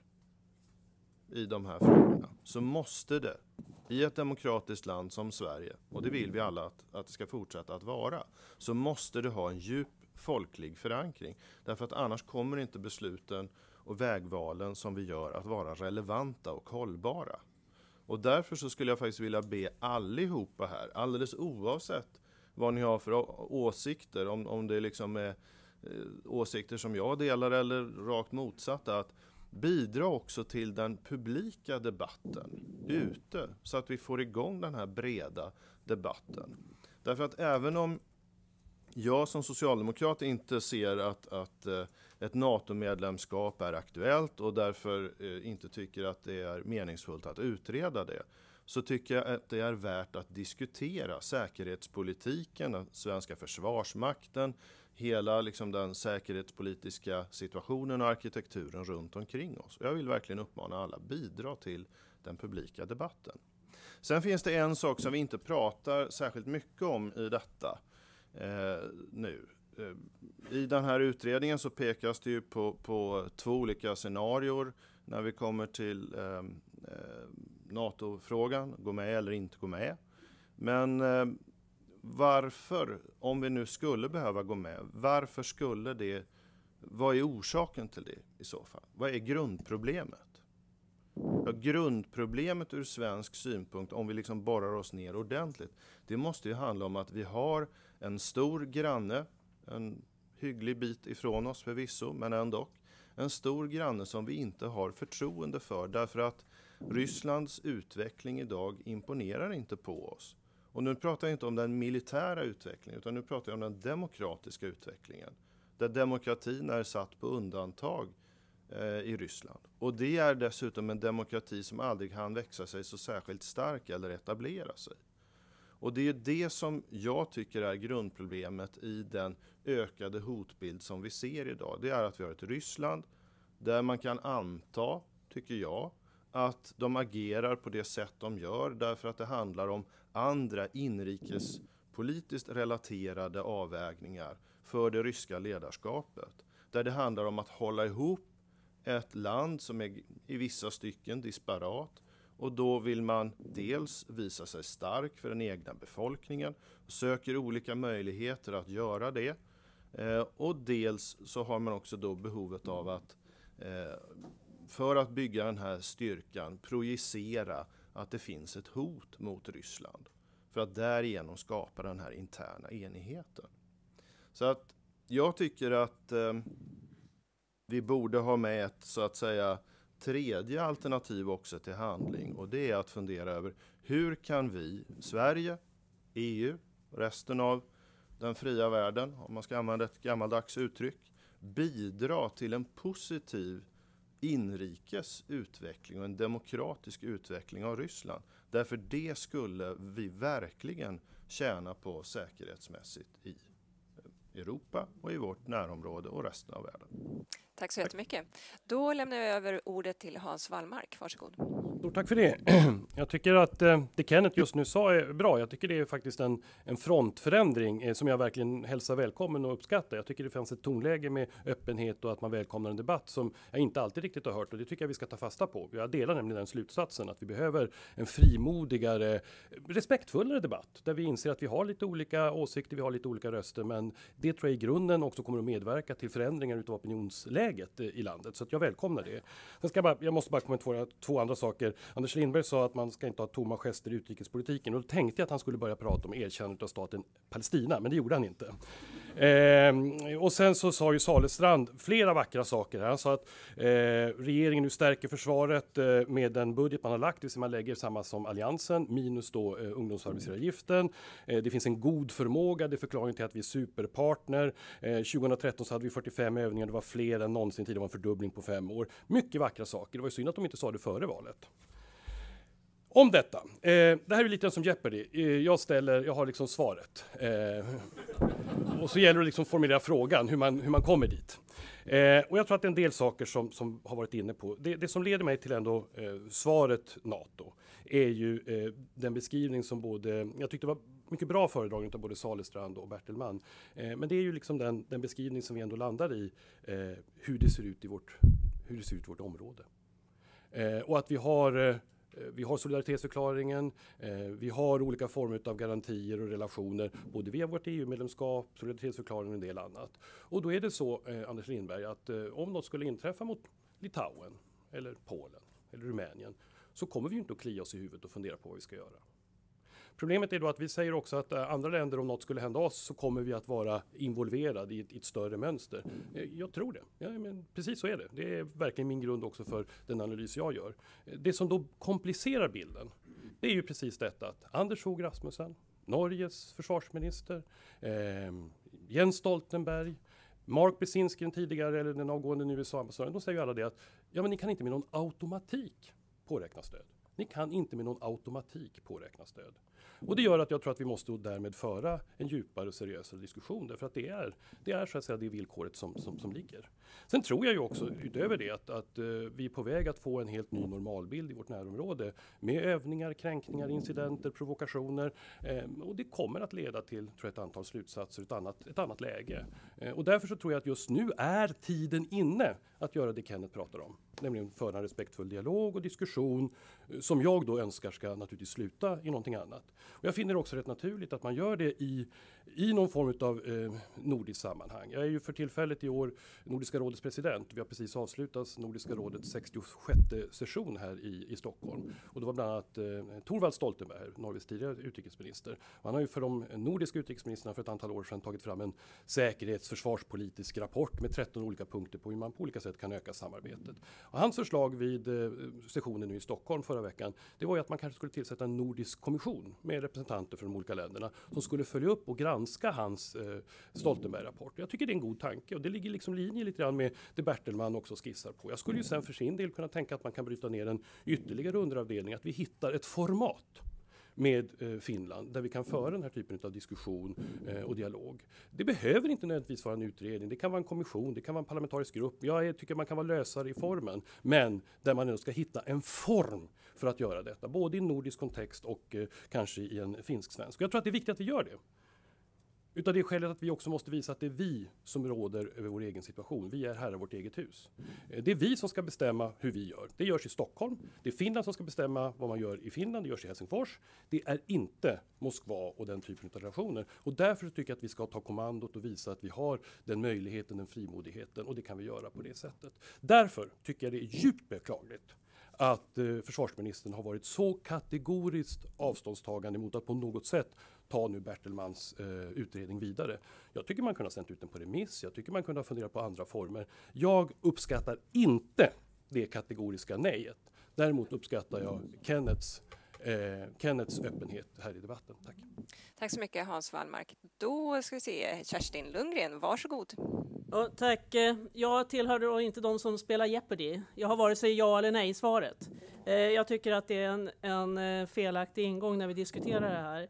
i de här frågorna så måste det i ett demokratiskt land som Sverige, och det vill vi alla att det ska fortsätta att vara, så måste det ha en djup folklig förankring. Därför att annars kommer inte besluten och vägvalen som vi gör att vara relevanta och hållbara. Och därför så skulle jag faktiskt vilja be allihopa här, alldeles oavsett vad ni har för åsikter, om det liksom är åsikter som jag delar eller rakt motsatta, att bidra också till den publika debatten ute så att vi får igång den här breda debatten. Därför att även om jag som socialdemokrat inte ser att ett NATO-medlemskap är aktuellt och därför inte tycker att det är meningsfullt att utreda det, så tycker jag att det är värt att diskutera säkerhetspolitiken, den svenska försvarsmakten, hela liksom den säkerhetspolitiska situationen och arkitekturen runt omkring oss. Jag vill verkligen uppmana alla att bidra till den publika debatten. Sen finns det en sak som vi inte pratar särskilt mycket om i detta nu. I den här utredningen så pekas det ju på två olika scenarier när vi kommer till NATO-frågan, gå med eller inte gå med. Men varför, om vi nu skulle behöva gå med, varför skulle det, vad är orsaken till det i så fall? Vad är grundproblemet? Ja, grundproblemet ur svensk synpunkt, om vi liksom borrar oss ner ordentligt, det måste ju handla om att vi har en stor granne, en hygglig bit ifrån oss förvisso, men ändå en stor granne som vi inte har förtroende för, därför att Rysslands utveckling idag imponerar inte på oss. Och nu pratar jag inte om den militära utvecklingen, utan nu pratar jag om den demokratiska utvecklingen. Där demokratin är satt på undantag i Ryssland. Och det är dessutom en demokrati som aldrig hann växa sig så särskilt stark eller etablera sig. Och det är det som jag tycker är grundproblemet i den ökade hotbild som vi ser idag. Det är att vi har ett Ryssland där man kan anta, tycker jag, att de agerar på det sätt de gör därför att det handlar om andra inrikespolitiskt relaterade avvägningar för det ryska ledarskapet. Där det handlar om att hålla ihop ett land som är i vissa stycken disparat, och då vill man dels visa sig stark för den egna befolkningen och söker olika möjligheter att göra det, och dels så har man också då behovet av att för att bygga den här styrkan projicera att det finns ett hot mot Ryssland för att därigenom skapa den här interna enigheten. Så att jag tycker att vi borde ha med ett så att säga tredje alternativ också till handling, och det är att fundera över hur kan vi, Sverige, EU och resten av den fria världen, om man ska använda ett gammaldags uttryck, bidra till en positiv inrikes utveckling och en demokratisk utveckling av Ryssland. Därför det skulle vi verkligen tjäna på säkerhetsmässigt i Europa och i vårt närområde och resten av världen. Tack så jättemycket. Då lämnar jag över ordet till Hans Wallmark. Varsågod. Tack för det. Jag tycker att det Kenneth just nu sa är bra. Jag tycker det är faktiskt en frontförändring som jag verkligen hälsar välkommen och uppskattar. Jag tycker det fanns ett tonläge med öppenhet och att man välkomnar en debatt som jag inte alltid riktigt har hört, och det tycker jag vi ska ta fasta på. Jag delar nämligen den slutsatsen att vi behöver en frimodigare, respektfullare debatt där vi inser att vi har lite olika åsikter, vi har lite olika röster, men det tror jag i grunden också kommer att medverka till förändringar utav opinionsläget i landet. Så att jag välkomnar det. Sen jag måste bara kommentera två andra saker. Anders Lindberg sa att man ska inte ha tomma gester i utrikespolitiken, och då tänkte jag att han skulle börja prata om erkännandet av staten Palestina, men det gjorde han inte. Och sen så sa ju Salestrand flera vackra saker här. Han sa att regeringen nu stärker försvaret med den budget man har lagt, det vill säga man lägger samma som alliansen minus då ungdomsarbetsgivaravgiften. Det finns en god förmåga, det är förklaringen till att vi är superpartner. 2013 så hade vi 45 övningar, det var fler än någonsin tidigare, det var en fördubbling på 5 år. Mycket vackra saker, det var ju synd att de inte sa det före valet. Om detta, det här är lite som Jeopardy. Jag har liksom svaret. Och så gäller det liksom formulera frågan, hur man kommer dit. Och jag tror att en del saker som har varit inne på, det som leder mig till ändå svaret NATO, är ju den beskrivning som jag tyckte var mycket bra föredragning av både Salestrand och Bertelman. Men det är ju liksom den beskrivning som vi ändå landar i hur det ser ut i vårt område. Och att vi har solidaritetsförklaringen, vi har olika former av garantier och relationer, både via vårt EU-medlemskap, solidaritetsförklaringen och en del annat. Och då är det så, Anders Lindberg, att om något skulle inträffa mot Litauen, eller Polen, eller Rumänien, så kommer vi ju inte att klia oss i huvudet och fundera på vad vi ska göra. Problemet är då att vi säger också att andra länder, om något skulle hända oss, så kommer vi att vara involverade i ett större mönster. Jag tror det. Ja, men precis så är det. Det är verkligen min grund också för den analys jag gör. Det som då komplicerar bilden, det är ju precis detta att Anders Fogh Rasmussen, Norges försvarsminister, Jens Stoltenberg, Mark Brzezinski, den tidigare eller den avgående USA-ambassadören, de säger ju alla det att ja, men ni kan inte med någon automatik påräkna stöd. Ni kan inte med någon automatik påräkna stöd. Och det gör att jag tror att vi måste därmed föra en djupare och seriösare diskussion, därför att det är så att säga det villkoret som ligger. Sen tror jag ju också utöver det att vi är på väg att få en helt ny normalbild i vårt närområde med övningar, kränkningar, incidenter, provokationer, och det kommer att leda till, tror jag, ett antal slutsatser, ett annat läge. Och därför så tror jag att just nu är tiden inne att göra det Kenneth pratar om, nämligen föra en respektfull dialog och diskussion som jag då önskar ska naturligtvis sluta i någonting annat. Och jag finner det också rätt naturligt att man gör det i någon form av nordiskt sammanhang. Jag är ju för tillfället i år Nordiska rådets president. Vi har precis avslutat Nordiska rådets 66:e session här i Stockholm. Och det var bland annat Thorvald Stoltenberg, Norges tidigare utrikesminister. Och han har ju för de nordiska utrikesministrarna för ett antal år sedan tagit fram en säkerhetsförsvarspolitisk rapport med 13 olika punkter på hur man på olika sätt kan öka samarbetet. Och hans förslag vid sessionen nu i Stockholm förra veckan, det var ju att man kanske skulle tillsätta en nordisk kommission med representanter från de olika länderna som skulle följa upp och granska hans Stoltenberg-rapport. Jag tycker det är en god tanke, och det ligger liksom linje lite grann med det Bertelman också skissar på. Jag skulle ju sen för sin del kunna tänka att man kan bryta ner en ytterligare underavdelning, att vi hittar ett format med Finland där vi kan föra den här typen av diskussion och dialog. Det behöver inte nödvändigtvis vara en utredning, det kan vara en kommission, det kan vara en parlamentarisk grupp. Jag tycker man kan vara lösare i formen, men där man ändå ska hitta en form för att göra detta, både i en nordisk kontext och kanske i en finsk-svensk. Jag tror att det är viktigt att vi gör det. Utav det skälet att vi också måste visa att det är vi som råder över vår egen situation. Vi är herrar i vårt eget hus. Det är vi som ska bestämma hur vi gör. Det görs i Stockholm. Det är Finland som ska bestämma vad man gör i Finland. Det görs i Helsingfors. Det är inte Moskva och den typen av relationer. Och därför tycker jag att vi ska ta kommandot och visa att vi har den möjligheten, den frimodigheten. Och det kan vi göra på det sättet. Därför tycker jag det är djupt beklagligt att försvarsministern har varit så kategoriskt avståndstagande mot att på något sätt ta nu Bertelmans utredning vidare. Jag tycker man kunde ha sänt ut den på remiss. Jag tycker man kunde ha funderat på andra former. Jag uppskattar inte det kategoriska nejet. Däremot uppskattar jag Kenneths öppenhet här i debatten. Tack. Tack så mycket Hans Wallmark. Då ska vi se Kerstin Lundgren, varsågod. Ja, tack. Jag tillhör då inte de som spelar Jeopardy. Jag har vare sig ja eller nej i svaret. Jag tycker att det är en felaktig ingång när vi diskuterar det här.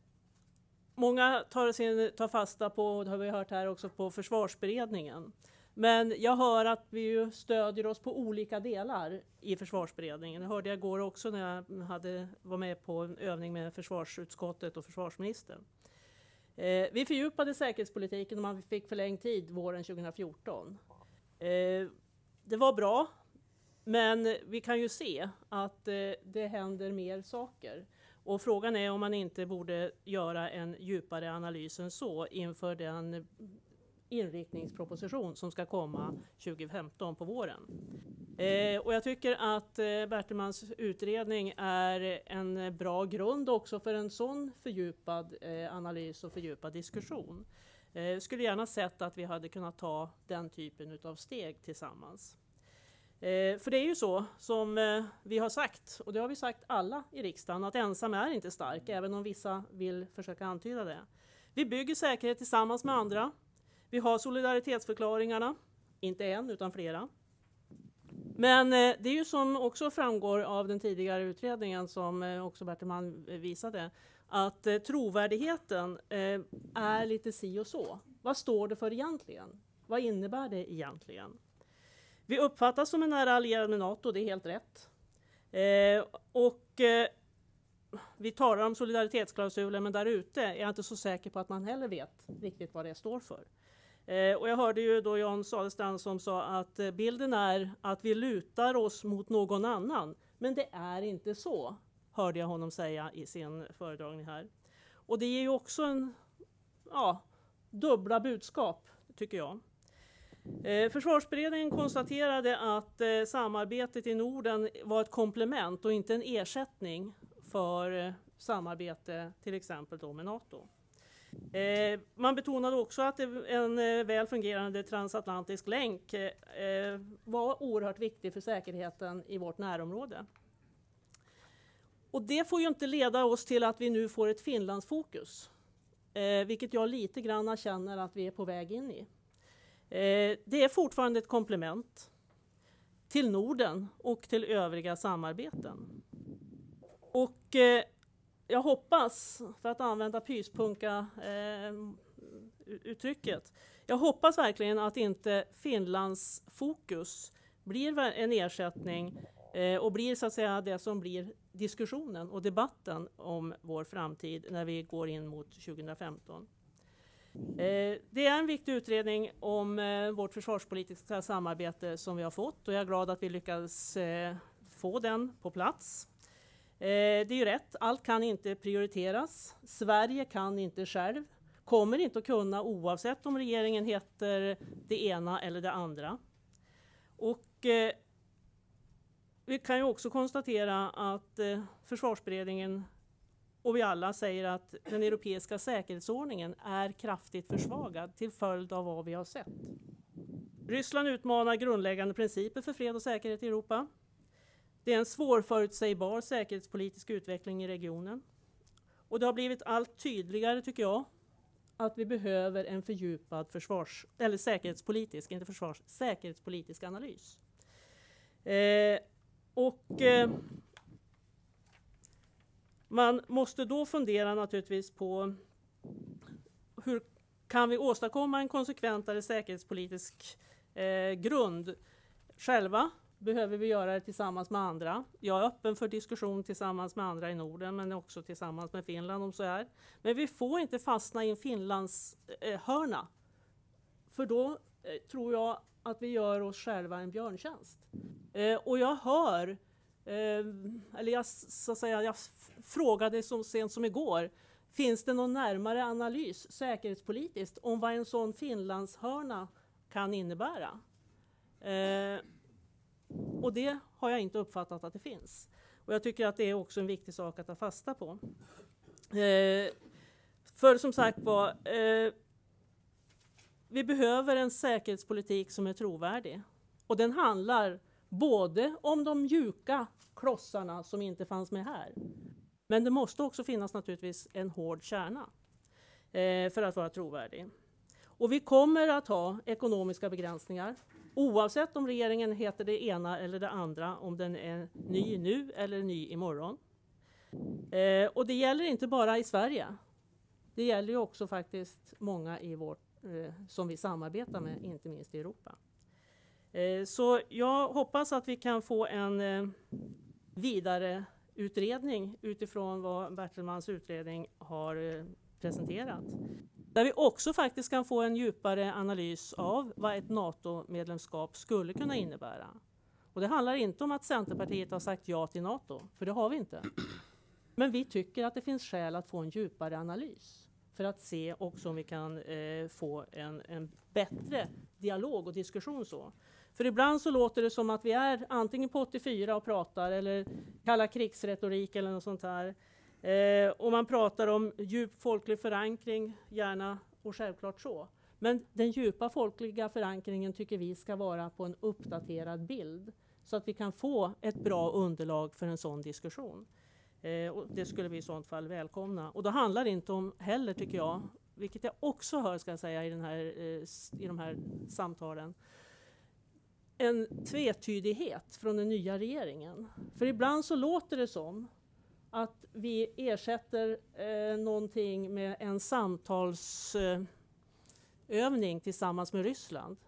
Många tar fasta på, det har vi hört här också, på försvarsberedningen. Men jag hör att vi ju stödjer oss på olika delar i försvarsberedningen. Det hörde jag igår också när jag var med på en övning med försvarsutskottet och försvarsministern. Vi fördjupade säkerhetspolitiken och man fick förlängd tid våren 2014. Det var bra, men vi kan ju se att det händer mer saker. Och frågan är om man inte borde göra en djupare analys än så inför den inriktningsproposition som ska komma 2015 på våren. Och jag tycker att Bertelmans utredning är en bra grund också för en sån fördjupad analys och fördjupad diskussion. Skulle gärna sett att vi hade kunnat ta den typen av steg tillsammans. För det är ju så som vi har sagt, och det har vi sagt alla i riksdagen, att ensam är inte stark, även om vissa vill försöka antyda det. Vi bygger säkerhet tillsammans med andra. Vi har solidaritetsförklaringarna, inte en utan flera. Men det är ju som också framgår av den tidigare utredningen som också Bertelman visade, att trovärdigheten är lite si och så. Vad står det för egentligen? Vad innebär det egentligen? Vi uppfattas som en nära allierad med NATO, det är helt rätt. Vi talar om solidaritetsklausuler, men där ute är jag inte så säker på att man heller vet riktigt vad det står för. Och jag hörde ju då Jan Sadestrand som sa att bilden är att vi lutar oss mot någon annan. Men det är inte så, hörde jag honom säga i sin föredragning här. Och det är ju också dubbla budskap, tycker jag. Försvarsberedningen konstaterade att samarbetet i Norden var ett komplement och inte en ersättning för samarbete till exempel då med NATO. Man betonade också att en väl fungerande transatlantisk länk var oerhört viktig för säkerheten i vårt närområde. Och det får ju inte leda oss till att vi nu får ett Finlandsfokus, vilket jag lite grann känner att vi är på väg in i. Det är fortfarande ett komplement till Norden och till övriga samarbeten. Och jag hoppas, för att använda pyspunka-uttrycket, jag hoppas verkligen att inte Finlands fokus blir en ersättning och blir så att säga det som blir diskussionen och debatten om vår framtid när vi går in mot 2015. Det är en viktig utredning om vårt försvarspolitiska samarbete som vi har fått och jag är glad att vi lyckades få den på plats. Det är ju rätt, allt kan inte prioriteras. Sverige kan inte själv, kommer inte att kunna oavsett om regeringen heter det ena eller det andra. Och vi kan ju också konstatera att försvarsberedningen och vi alla säger att den europeiska säkerhetsordningen är kraftigt försvagad till följd av vad vi har sett. Ryssland utmanar grundläggande principer för fred och säkerhet i Europa. Det är en svårförutsägbar säkerhetspolitisk utveckling i regionen. Och det har blivit allt tydligare, tycker jag, att vi behöver en fördjupad säkerhetspolitisk analys. Man måste då fundera naturligtvis på hur kan vi åstadkomma en konsekventare säkerhetspolitisk grund själva? Behöver vi göra det tillsammans med andra? Jag är öppen för diskussion tillsammans med andra i Norden men också tillsammans med Finland om så är. Men vi får inte fastna i en Finlands hörna. För då tror jag att vi gör oss själva en björntjänst. Och jag hör, jag frågade så sent som igår, finns det någon närmare analys säkerhetspolitiskt om vad en sån Finlandshörna kan innebära? Och det har jag inte uppfattat att det finns. Och jag tycker att det är också en viktig sak att ta fasta på. För som sagt vi behöver en säkerhetspolitik som är trovärdig. Och den handlar både om de mjuka klossarna som inte fanns med här. Men det måste också finnas naturligtvis en hård kärna för att vara trovärdig. Och vi kommer att ha ekonomiska begränsningar. Oavsett om regeringen heter det ena eller det andra, om den är ny nu eller ny imorgon. Och det gäller inte bara i Sverige. Det gäller ju också faktiskt många i vår som vi samarbetar med, inte minst i Europa. Så jag hoppas att vi kan få en vidare utredning utifrån vad Bertelmans utredning har presenterat. Där vi också faktiskt kan få en djupare analys av vad ett NATO-medlemskap skulle kunna innebära. Och det handlar inte om att Centerpartiet har sagt ja till NATO, för det har vi inte. Men vi tycker att det finns skäl att få en djupare analys för att se också om vi kan få en bättre dialog och diskussion så. För ibland så låter det som att vi är antingen på 84 och pratar eller kalla krigsretorik eller något sånt här. Och man pratar om djup folklig förankring, gärna och självklart så. Men den djupa folkliga förankringen tycker vi ska vara på en uppdaterad bild så att vi kan få ett bra underlag för en sån diskussion. Och det skulle vi i sånt fall välkomna. Och då handlar det inte om heller, tycker jag, vilket jag också hör ska jag säga i de här samtalen, en tvetydighet från den nya regeringen. För ibland så låter det som att vi ersätter någonting med en samtalsövning tillsammans med Ryssland.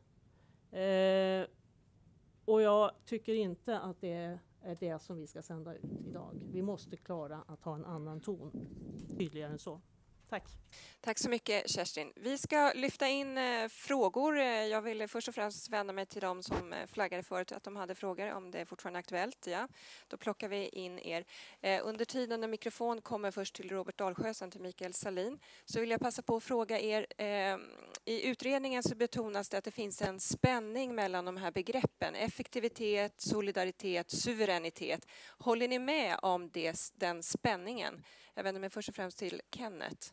Och jag tycker inte att det är det som vi ska sända ut idag. Vi måste klara att ha en annan ton, tydligare än så. Tack. Tack så mycket, Kerstin. Vi ska lyfta in frågor. Jag vill först och främst vända mig till dem som flaggade förut att de hade frågor, om det är fortfarande aktuellt. Ja, då plockar vi in er. Under tiden när mikrofon kommer först till Robert Dalsjö, sen till Mikael Salin, så vill jag passa på att fråga er. I utredningen så betonas det att det finns en spänning mellan de här begreppen. Effektivitet, solidaritet, suveränitet. Håller ni med om den spänningen? Jag vänder mig först och främst till Kenneth.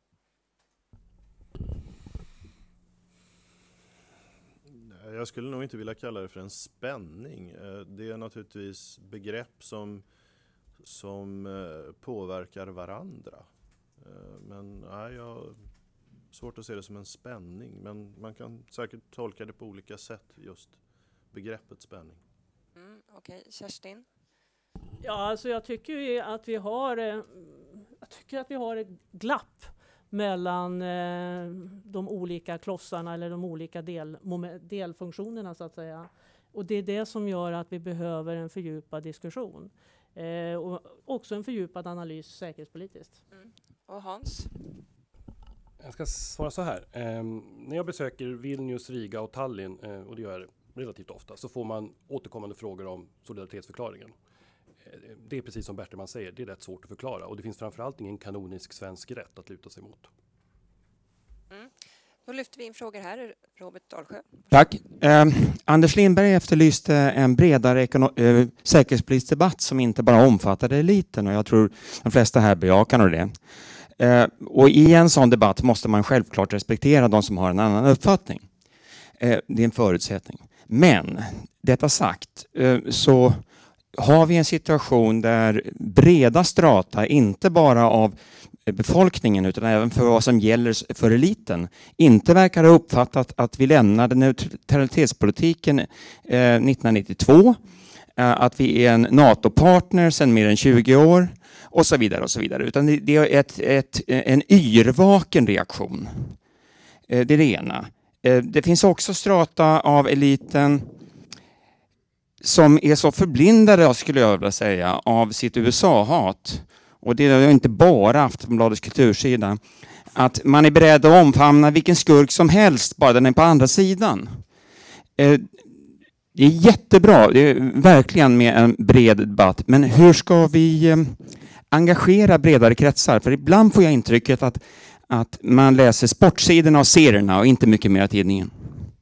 Jag skulle nog inte vilja kalla det för en spänning. Det är naturligtvis begrepp som påverkar varandra. Men nej, jag har svårt att se det som en spänning. Men man kan säkert tolka det på olika sätt, just begreppet spänning. Okej, Kerstin? Ja, alltså jag tycker ju att vi har ett glapp mellan de olika klossarna eller de olika delfunktionerna så att säga. Och det är det som gör att vi behöver en fördjupad diskussion. Och också en fördjupad analys säkerhetspolitiskt. Och Hans? Jag ska svara så här. När jag besöker Vilnius, Riga och Tallinn, och det gör jag relativt ofta, så får man återkommande frågor om solidaritetsförklaringen. Det är precis som Bertelman säger, det är rätt svårt att förklara. Och det finns framförallt ingen kanonisk svensk rätt att luta sig mot. Då lyfter vi in frågor här. Robert Dalsjö. Tack. Anders Lindberg efterlyste en bredare säkerhetspolitisk debatt som inte bara omfattade eliten. Och jag tror de flesta här bejakar det. Och i en sån debatt måste man självklart respektera de som har en annan uppfattning. Det är en förutsättning. Men detta sagt så har vi en situation där breda strata, inte bara av befolkningen utan även för vad som gäller för eliten, inte verkar ha uppfattat att vi lämnade neutralitetspolitiken 1992, att vi är en NATO-partner sedan mer än 20 år och så vidare och så vidare. Utan det är en yrvaken reaktion. Det är det ena. Det finns också strata av eliten som är så förblindade, skulle jag vilja säga, av sitt USA-hat. Och det är inte bara Aftonbladets kultursida. Att man är beredd att omfamna vilken skurk som helst, bara den är på andra sidan. Det är jättebra, det är verkligen med en bred debatt. Men hur ska vi engagera bredare kretsar? För ibland får jag intrycket att man läser sportsidorna och serierna och inte mycket mer tidningen.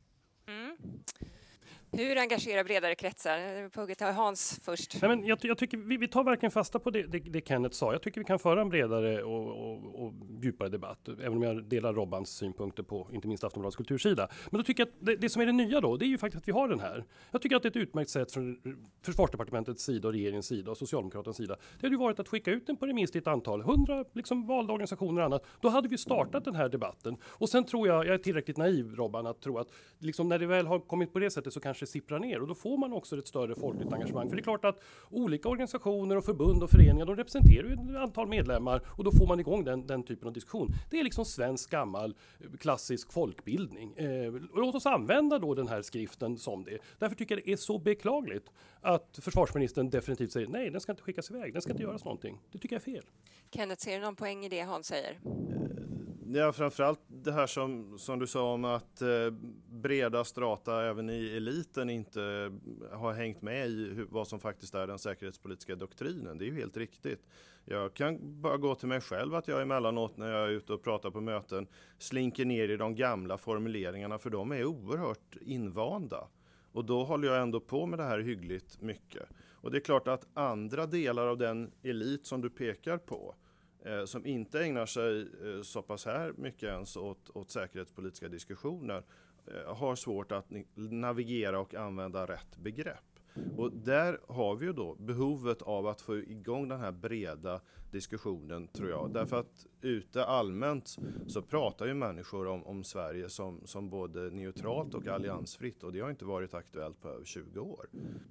Hur engagera bredare kretsar? Pugget har Hans först. Nej, men jag tycker vi tar verkligen fasta på det Kenneth sa. Jag tycker vi kan föra en bredare och djupare debatt. Även om jag delar Robbans synpunkter på inte minst Aftonbladets kultursida. Men då tycker jag att det som är det nya då, det är ju faktiskt att vi har den här. Jag tycker att det är ett utmärkt sätt från Försvarsdepartementets sida och regeringens sida och Socialdemokraternas sida. Det hade ju varit att skicka ut den på remiss till ett antal, 100 liksom valda organisationer och annat. Då hade vi startat den här debatten. Och sen tror jag är tillräckligt naiv, Robban, att tro att liksom när det väl har kommit på det sättet så kanske sipprar ner och då får man också ett större folkligt engagemang. För det är klart att olika organisationer och förbund och föreningar, de representerar ju ett antal medlemmar och då får man igång den typen av diskussion. Det är liksom svensk gammal klassisk folkbildning. Låt oss använda då den här skriften som det. Därför tycker jag det är så beklagligt att försvarsministern definitivt säger nej, den ska inte skickas iväg, den ska inte göras någonting. Det tycker jag är fel. Kenneth, ser du någon poäng i det Hans säger? Ja, framförallt det här som du sa om att breda strata även i eliten inte har hängt med i vad som faktiskt är den säkerhetspolitiska doktrinen. Det är ju helt riktigt. Jag kan bara gå till mig själv att jag emellanåt när jag är ute och pratar på möten slinker ner i de gamla formuleringarna för de är oerhört invanda. Och då håller jag ändå på med det här hyggligt mycket. Och det är klart att andra delar av den elit som du pekar på som inte ägnar sig så pass här mycket ens åt säkerhetspolitiska diskussioner har svårt att navigera och använda rätt begrepp. Och där har vi ju då behovet av att få igång den här breda diskussionen, tror jag. Därför att ute allmänt så pratar ju människor om Sverige som både neutralt och alliansfritt, och det har inte varit aktuellt på över 20 år.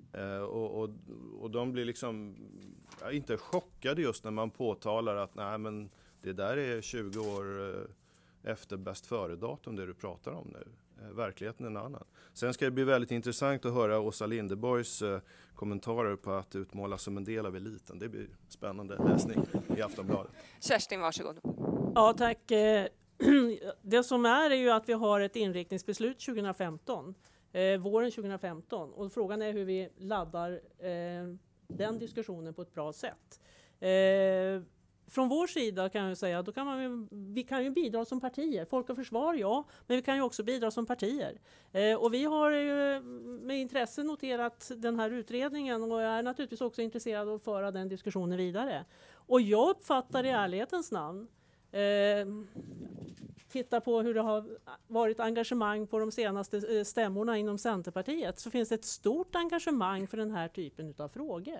Och de blir liksom inte chockade just när man påtalar att nej, men det där är 20 år efter bäst före-datum det du pratar om nu. Verkligheten är en annan. Sen ska det bli väldigt intressant att höra Åsa Linderborgs kommentarer på att utmåla som en del av eliten. Det blir spännande läsning i Aftonbladet. Kerstin, varsågod. Ja, tack. Det som är ju att vi har ett inriktningsbeslut 2015, våren 2015. Och frågan är hur vi laddar den diskussionen på ett bra sätt. Från vår sida kan jag säga, vi kan ju bidra som partier. Folk och försvar, ja, men vi kan ju också bidra som partier. Och vi har ju med intresse noterat den här utredningen och är naturligtvis också intresserad av att föra den diskussionen vidare. Och jag uppfattar i ärlighetens namn, titta på hur det har varit engagemang på de senaste stämmorna inom Centerpartiet, så finns det ett stort engagemang för den här typen av frågor.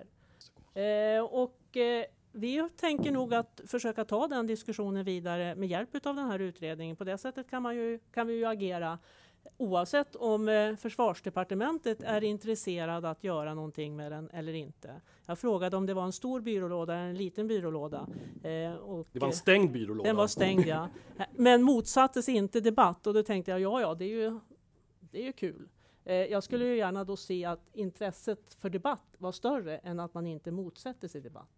Vi tänker nog att försöka ta den diskussionen vidare med hjälp av den här utredningen. På det sättet kan vi ju agera oavsett om Försvarsdepartementet är intresserad att göra någonting med den eller inte. Jag frågade om det var en stor byrålåda eller en liten byrålåda. Och det var en stängd byrålåda. Den var stängd, ja. Men motsattes inte debatt, och då tänkte jag ja, det är ju kul. Jag skulle ju gärna då se att intresset för debatt var större än att man inte motsätter sig debatt.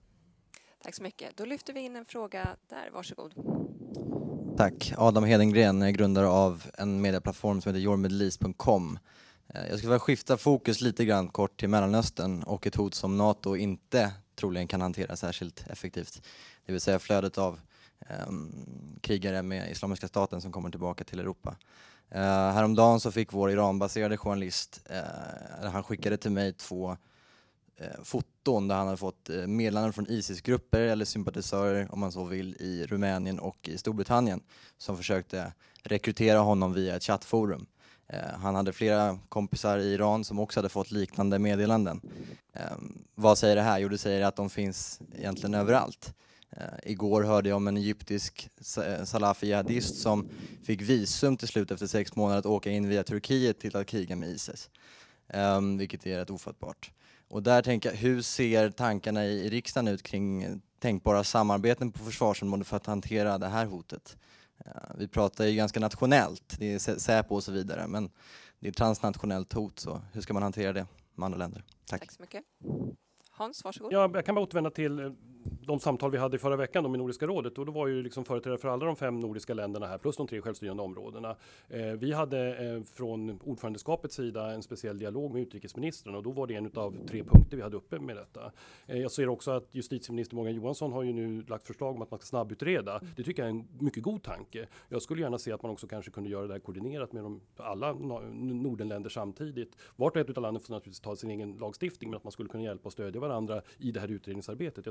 Tack så mycket. Då lyfter vi in en fråga där. Varsågod. Tack. Adam Hedengren är grundare av en medieplattform som heter yourmiddleeast.com. Jag skulle vilja skifta fokus lite grann kort till Mellanöstern och ett hot som NATO inte troligen kan hantera särskilt effektivt. Det vill säga flödet av krigare med Islamiska staten som kommer tillbaka till Europa. Häromdagen så fick vår Iran-baserade journalist, han skickade till mig 2 foton där han hade fått meddelanden från ISIS-grupper eller sympatisörer, om man så vill, i Rumänien och i Storbritannien som försökte rekrytera honom via ett chattforum. Han hade flera kompisar i Iran som också hade fått liknande meddelanden. Vad säger det här? Jo, det säger att de finns egentligen överallt. Igår hörde jag om en egyptisk salafi-jihadist som fick visum till slut efter 6 månader att åka in via Turkiet till att kriga med ISIS. Vilket är rätt ofattbart. Och där tänker jag, hur ser tankarna i riksdagen ut kring tänkbara samarbeten på försvarsområdet för att hantera det här hotet? Vi pratar ju ganska nationellt, det är Säpo och så vidare, men det är ett transnationellt hot, så hur ska man hantera det med andra länder? Tack så mycket. Hans, varsågod. Ja, jag kan bara återvända till de samtal vi hade i förra veckan i Nordiska rådet, och då var ju liksom företrädare för alla de 5 nordiska länderna här plus de 3 självstyrande områdena. Vi hade från ordförandeskapets sida en speciell dialog med utrikesministern, och då var det en av 3 punkter vi hade uppe med detta. Jag ser också att justitieminister Morgan Johansson har ju nu lagt förslag om att man ska snabbutreda. Det tycker jag är en mycket god tanke. Jag skulle gärna se att man också kanske kunde göra det här koordinerat med alla Nordenländer samtidigt. Vart och ett av länderna får naturligtvis ta sin egen lagstiftning, men att man skulle kunna hjälpa och stödja varandra i det här utredningsarbetet. Jag tror det vore bra.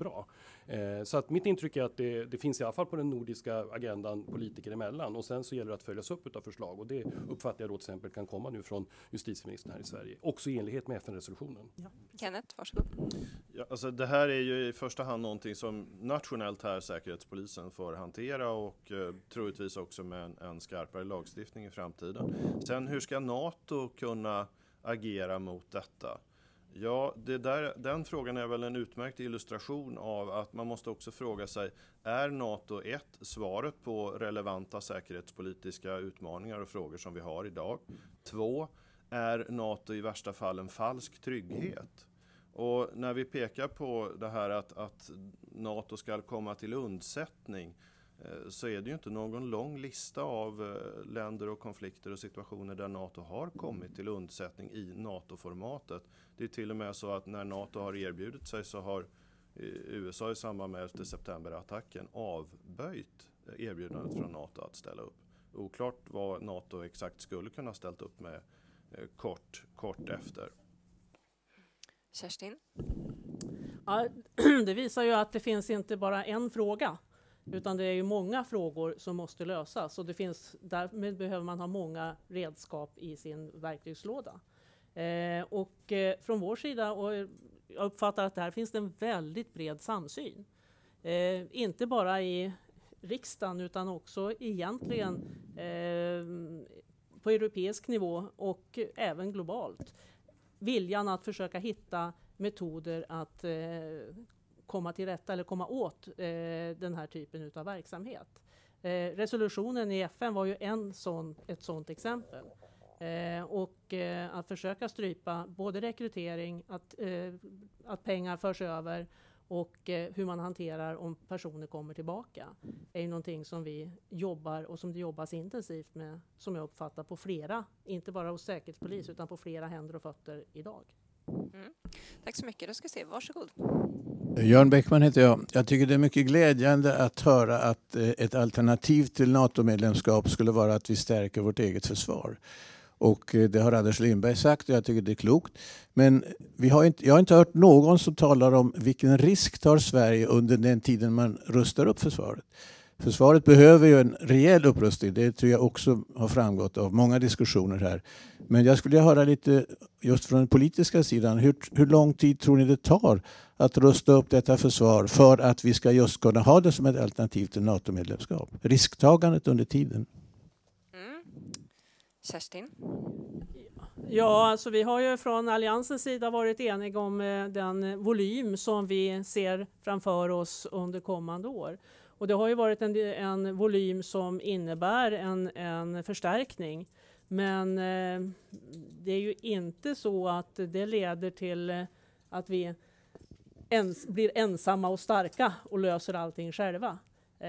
bra. Så att mitt intryck är att det finns i alla fall på den nordiska agendan politiker emellan, och sen så gäller det att följas upp av förslag, och det uppfattar jag då till exempel kan komma nu från justitieministern här i Sverige, också i enlighet med FN-resolutionen. Ja. Kenneth, varsågod. Ja, alltså det här är ju i första hand någonting som nationellt här Säkerhetspolisen får hantera, och troligtvis också med en skarpare lagstiftning i framtiden. Sen hur ska NATO kunna agera mot detta? Ja, den frågan är väl en utmärkt illustration av att man måste också fråga sig, är NATO svaret på relevanta säkerhetspolitiska utmaningar och frågor som vi har idag? 2, är NATO i värsta fall en falsk trygghet? Och när vi pekar på det här att NATO ska komma till undsättning, så är det ju inte någon lång lista av länder och konflikter och situationer där NATO har kommit till undsättning i NATO-formatet. Det är till och med så att när NATO har erbjudit sig så har USA i samband med 11 september-attacken avböjt erbjudandet från NATO att ställa upp. Oklart vad NATO exakt skulle kunna ställt upp med kort efter. Kerstin? Ja, det visar ju att det finns inte bara en fråga, utan det är ju många frågor som måste lösas, och därmed behöver man ha många redskap i sin verktygslåda. Från vår sida, och jag uppfattar att där finns det en väldigt bred samsyn. Inte bara i riksdagen utan också egentligen på europeisk nivå och även globalt. Viljan att försöka hitta metoder att komma till rätta eller komma åt den här typen av verksamhet. Resolutionen i FN var ju ett sådant exempel. Att försöka strypa både rekrytering, att pengar förs över och hur man hanterar om personer kommer tillbaka är ju någonting som vi jobbar och som det jobbas intensivt med, som jag uppfattar på flera, inte bara hos Säkerhetspolis utan på flera händer och fötter idag. Mm. Tack så mycket. Då ska vi se. Varsågod. Jörn Bäckman heter jag. Jag tycker det är mycket glädjande att höra att ett alternativ till NATO-medlemskap skulle vara att vi stärker vårt eget försvar. Och det har Anders Lindberg sagt och jag tycker det är klokt. Men jag har inte hört någon som talar om vilken risk tar Sverige under den tiden man rustar upp försvaret. Försvaret behöver ju en rejäl upprustning. Det tror jag också har framgått av många diskussioner här. Men jag skulle höra lite just från den politiska sidan. Hur lång tid tror ni det tar att rusta upp detta försvar för att vi ska just kunna ha det som ett alternativ till NATO-medlemskap? Risktagandet under tiden. Kerstin? Ja, alltså vi har ju från Alliansens sida varit eniga om den volym som vi ser framför oss under kommande år. Och det har ju varit en volym som innebär en förstärkning. Men det är ju inte så att det leder till att vi blir ensamma och starka och löser allting själva.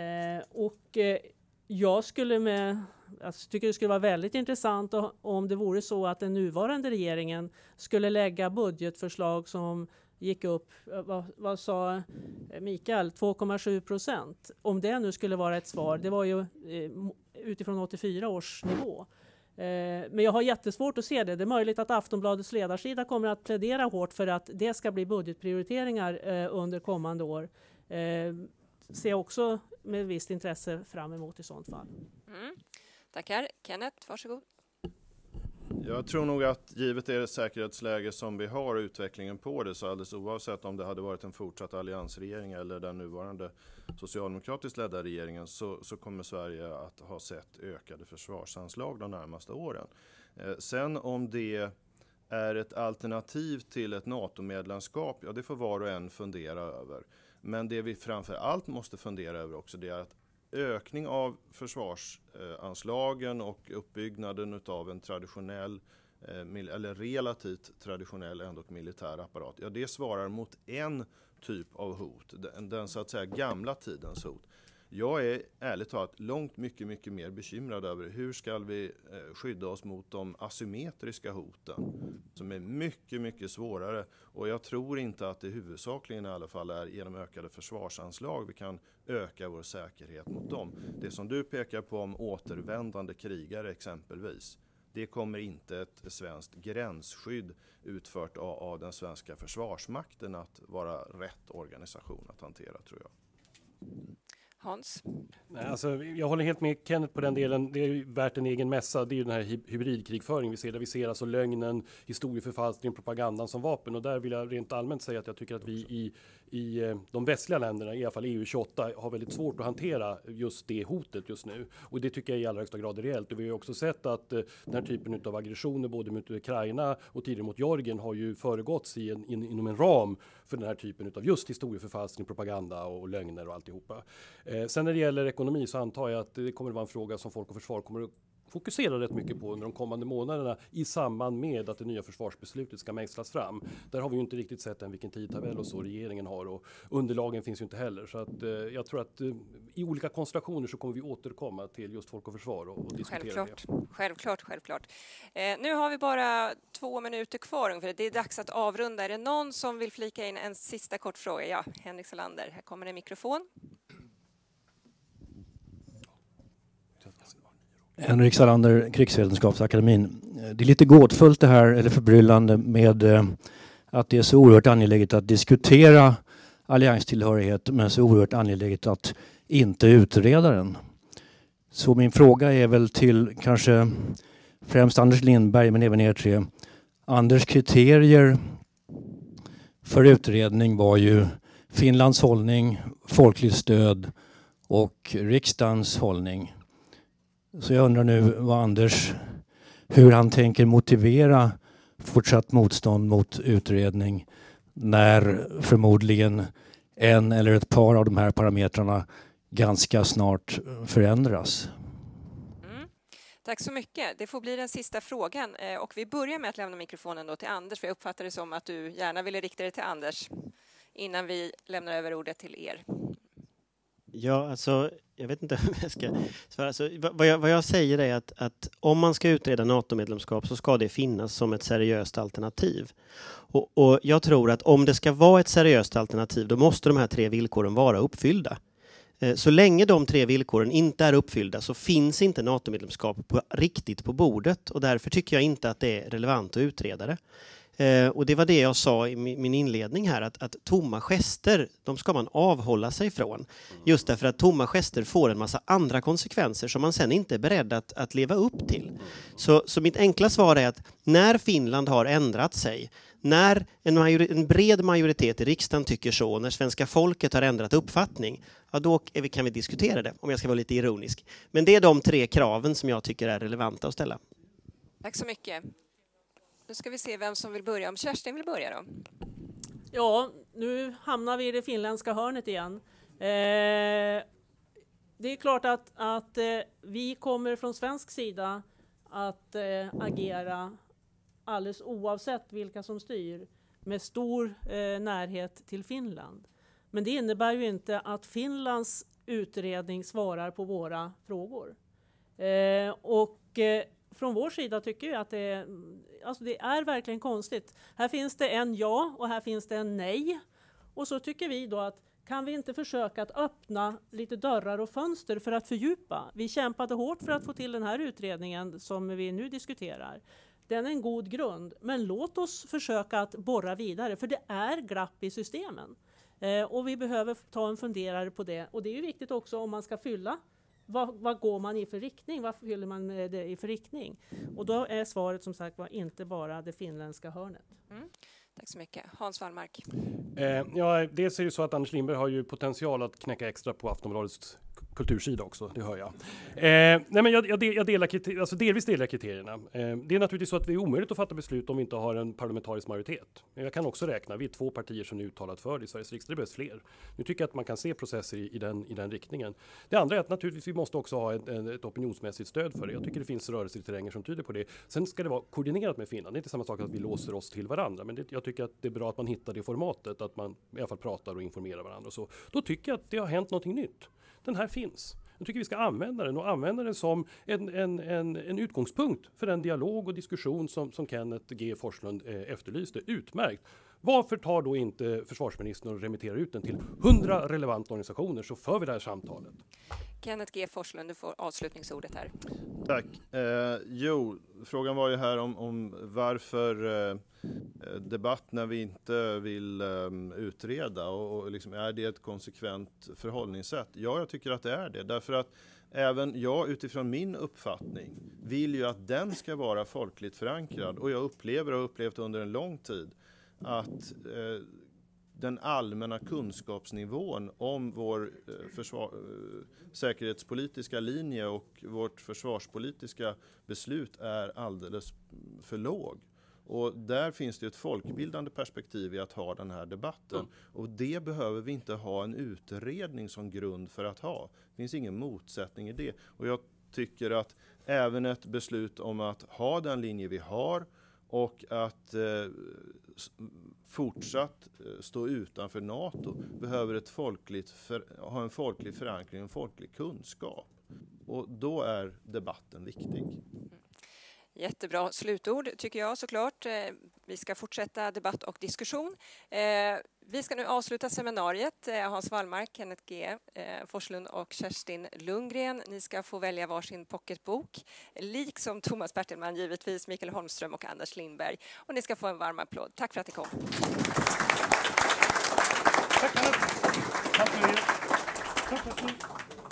Jag tycker det skulle vara väldigt intressant om det vore så att den nuvarande regeringen skulle lägga budgetförslag som gick upp, vad sa Mikael, 2,7%. Om det nu skulle vara ett svar, det var ju utifrån 84 års nivå. Men jag har jättesvårt att se det. Det är möjligt att Aftonbladets ledarsida kommer att plädera hårt för att det ska bli budgetprioriteringar under kommande år. Ser också med visst intresse fram emot i sånt fall. Tackar. Kenneth, varsågod. Jag tror nog att givet det säkerhetsläge som vi har och utvecklingen på det, så alldeles oavsett om det hade varit en fortsatt alliansregering eller den nuvarande socialdemokratiskt ledda regeringen, så kommer Sverige att ha sett ökade försvarsanslag de närmaste åren. Sen om det är ett alternativ till ett NATO-medlemskap, ja det får var och en fundera över. Men det vi framför allt måste fundera över också, det är att ökning av försvarsanslagen och uppbyggnaden av en traditionell eller relativt traditionell ändå militär apparat, ja det svarar mot en typ av hot, den så att säga gamla tidens hot. Jag är ärligt talat långt mycket mer bekymrad över hur ska vi skydda oss mot de asymmetriska hoten som är mycket svårare, och jag tror inte att det huvudsakligen i alla fall är genom ökade försvarsanslag vi kan öka vår säkerhet mot dem. Det som du pekar på om återvändande krigare exempelvis, Det kommer inte ett svenskt gränsskydd utfört av den svenska försvarsmakten att vara rätt organisation att hantera, tror jag. Hans? Nej, alltså, jag håller helt med Kenneth på den delen. Det är ju värt en egen mässa. Det är ju den här hybridkrigföringen vi ser. Där vi ser alltså lögnen, historieförfalskning, propagandan som vapen. Och där vill jag rent allmänt säga att jag tycker att vi i de västliga länderna, i alla fall EU-28, har väldigt svårt att hantera just det hotet just nu. Och det tycker jag i allra högsta grad är reellt. Och vi har ju också sett att den här typen av aggressioner både mot Ukraina och tidigare mot Georgien har ju föregåtts inom en ram för den här typen av just historieförfalskning, propaganda och lögner och alltihopa. Sen när det gäller ekonomi så antar jag att det kommer att vara en fråga som Folk och Försvar kommer att fokusera rätt mycket på under de kommande månaderna i samband med att det nya försvarsbeslutet ska mejslas fram. Där har vi ju inte riktigt sett än vilken tidtabell och så regeringen har, och underlagen finns ju inte heller. Så att jag tror att i olika konstellationer så kommer vi återkomma till just Folk och Försvar och diskutera det. Självklart. Nu har vi bara 2 minuter kvar ungefär. Det är dags att avrunda. Är det någon som vill flika in en sista kort fråga? Ja, Henrik Salander. Här kommer en mikrofon. Henrik Salander, Krigsvetenskapsakademin. Det är lite gåtfullt det här, eller förbryllande, med att det är så oerhört angeläget att diskutera allianstillhörighet men så oerhört angeläget att inte utreda den. Så min fråga är väl till kanske främst Anders Lindberg men även er tre. Anders kriterier för utredning var ju Finlands hållning, folkligt stöd och riksdagens hållning. Så jag undrar nu hur han tänker motivera fortsatt motstånd mot utredning när förmodligen en eller ett par av de här parametrarna ganska snart förändras. Tack så mycket. Det får bli den sista frågan. Och vi börjar med att lämna mikrofonen då till Anders, för jag uppfattar det som att du gärna ville rikta det till Anders innan vi lämnar över ordet till er. Ja, alltså, jag vet inte om jag ska svara. Alltså, vad jag säger är att om man ska utreda NATO-medlemskap så ska det finnas som ett seriöst alternativ. Och jag tror att om det ska vara ett seriöst alternativ, då måste de här 3 villkoren vara uppfyllda. Så länge de 3 villkoren inte är uppfyllda så finns inte NATO-medlemskap riktigt på bordet. Och därför tycker jag inte att det är relevant att utreda det. Och det var det jag sa i min inledning här, att tomma gester, de ska man avhålla sig från. Just därför att tomma gester får en massa andra konsekvenser som man sen inte är beredd att leva upp till. Så mitt enkla svar är att när Finland har ändrat sig, när en bred majoritet i riksdagen tycker så, när svenska folket har ändrat uppfattning, ja, då kan vi diskutera det, om jag ska vara lite ironisk. Men det är de 3 kraven som jag tycker är relevanta att ställa. Tack så mycket. Nu ska vi se vem som vill börja. Om Kerstin vill börja då. Ja, nu hamnar vi i det finländska hörnet igen. Det är klart att vi kommer från svensk sida att agera alldeles oavsett vilka som styr med stor närhet till Finland. Men det innebär ju inte att Finlands utredning svarar på våra frågor. Från vår sida tycker jag att det är verkligen konstigt. Här finns det en ja och här finns det en nej. Och så tycker vi då att kan vi inte försöka att öppna lite dörrar och fönster för att fördjupa? Vi kämpade hårt för att få till den här utredningen som vi nu diskuterar. Den är en god grund, men låt oss försöka att borra vidare, för det är glapp i systemen. Och vi behöver ta en funderare på det. Och det är ju viktigt också om man ska fylla. Vad går man i för riktning? Vad fyller man det i för riktning? Och då är svaret som sagt var inte bara det finländska hörnet. Tack så mycket. Hans Wallmark. Dels är det så att Anders Lindberg har ju potential att knäcka extra på Aftonbladets kultursida också, det hör jag. Nej, men jag delvis delar kriterierna. Det är naturligtvis så att det är omöjligt att fatta beslut om vi inte har en parlamentarisk majoritet. Jag kan också räkna, vi är 2 partier som är uttalat för det i Sveriges riksdag, det behövs fler. Nu tycker jag att man kan se processer i den riktningen. Det andra är att naturligtvis vi måste också ha ett opinionsmässigt stöd för det. Jag tycker det finns rörelser i terrängen som tyder på det. Sen ska det vara koordinerat med Finland. Det är inte samma sak att vi låser oss till varandra, men jag tycker att det är bra att man hittar det formatet, att man i alla fall pratar och informerar varandra. Så då tycker jag att det har hänt någonting nytt. Den här finns. Jag tycker vi ska använda den och använda den som en utgångspunkt för den dialog och diskussion som Kenneth G. Forslund efterlyste. Utmärkt. Varför tar då inte försvarsministern och remitterar ut den till 100 relevanta organisationer, så för vi det här samtalet? Kenneth G Forslund, du får avslutningsordet här. Tack. Frågan var ju här om varför debatt när vi inte vill utreda och liksom, är det ett konsekvent förhållningssätt? Ja, jag tycker att det är det. Därför att även jag utifrån min uppfattning vill ju att den ska vara folkligt förankrad. Och jag upplever och har upplevt under en lång tid att den allmänna kunskapsnivån om vår säkerhetspolitiska linje och vårt försvarspolitiska beslut är alldeles för låg. Och där finns det ett folkbildande perspektiv i att ha den här debatten. Och det behöver vi inte ha en utredning som grund för att ha. Det finns ingen motsättning i det. Och jag tycker att även ett beslut om att ha den linje vi har och att fortsatt stå utanför NATO behöver ha en folklig förankring, en folklig kunskap. Och då är debatten viktig. Jättebra slutord tycker jag såklart. Vi ska fortsätta debatt och diskussion. Vi ska nu avsluta seminariet. Hans Wallmark, Kenneth G Forslund och Kerstin Lundgren. Ni ska få välja varsin pocketbok. Liksom Thomas Bertelman, givetvis Mikael Holmström och Anders Lindberg. Och ni ska få en varm applåd. Tack för att ni kom. Tack för er. Tack för er.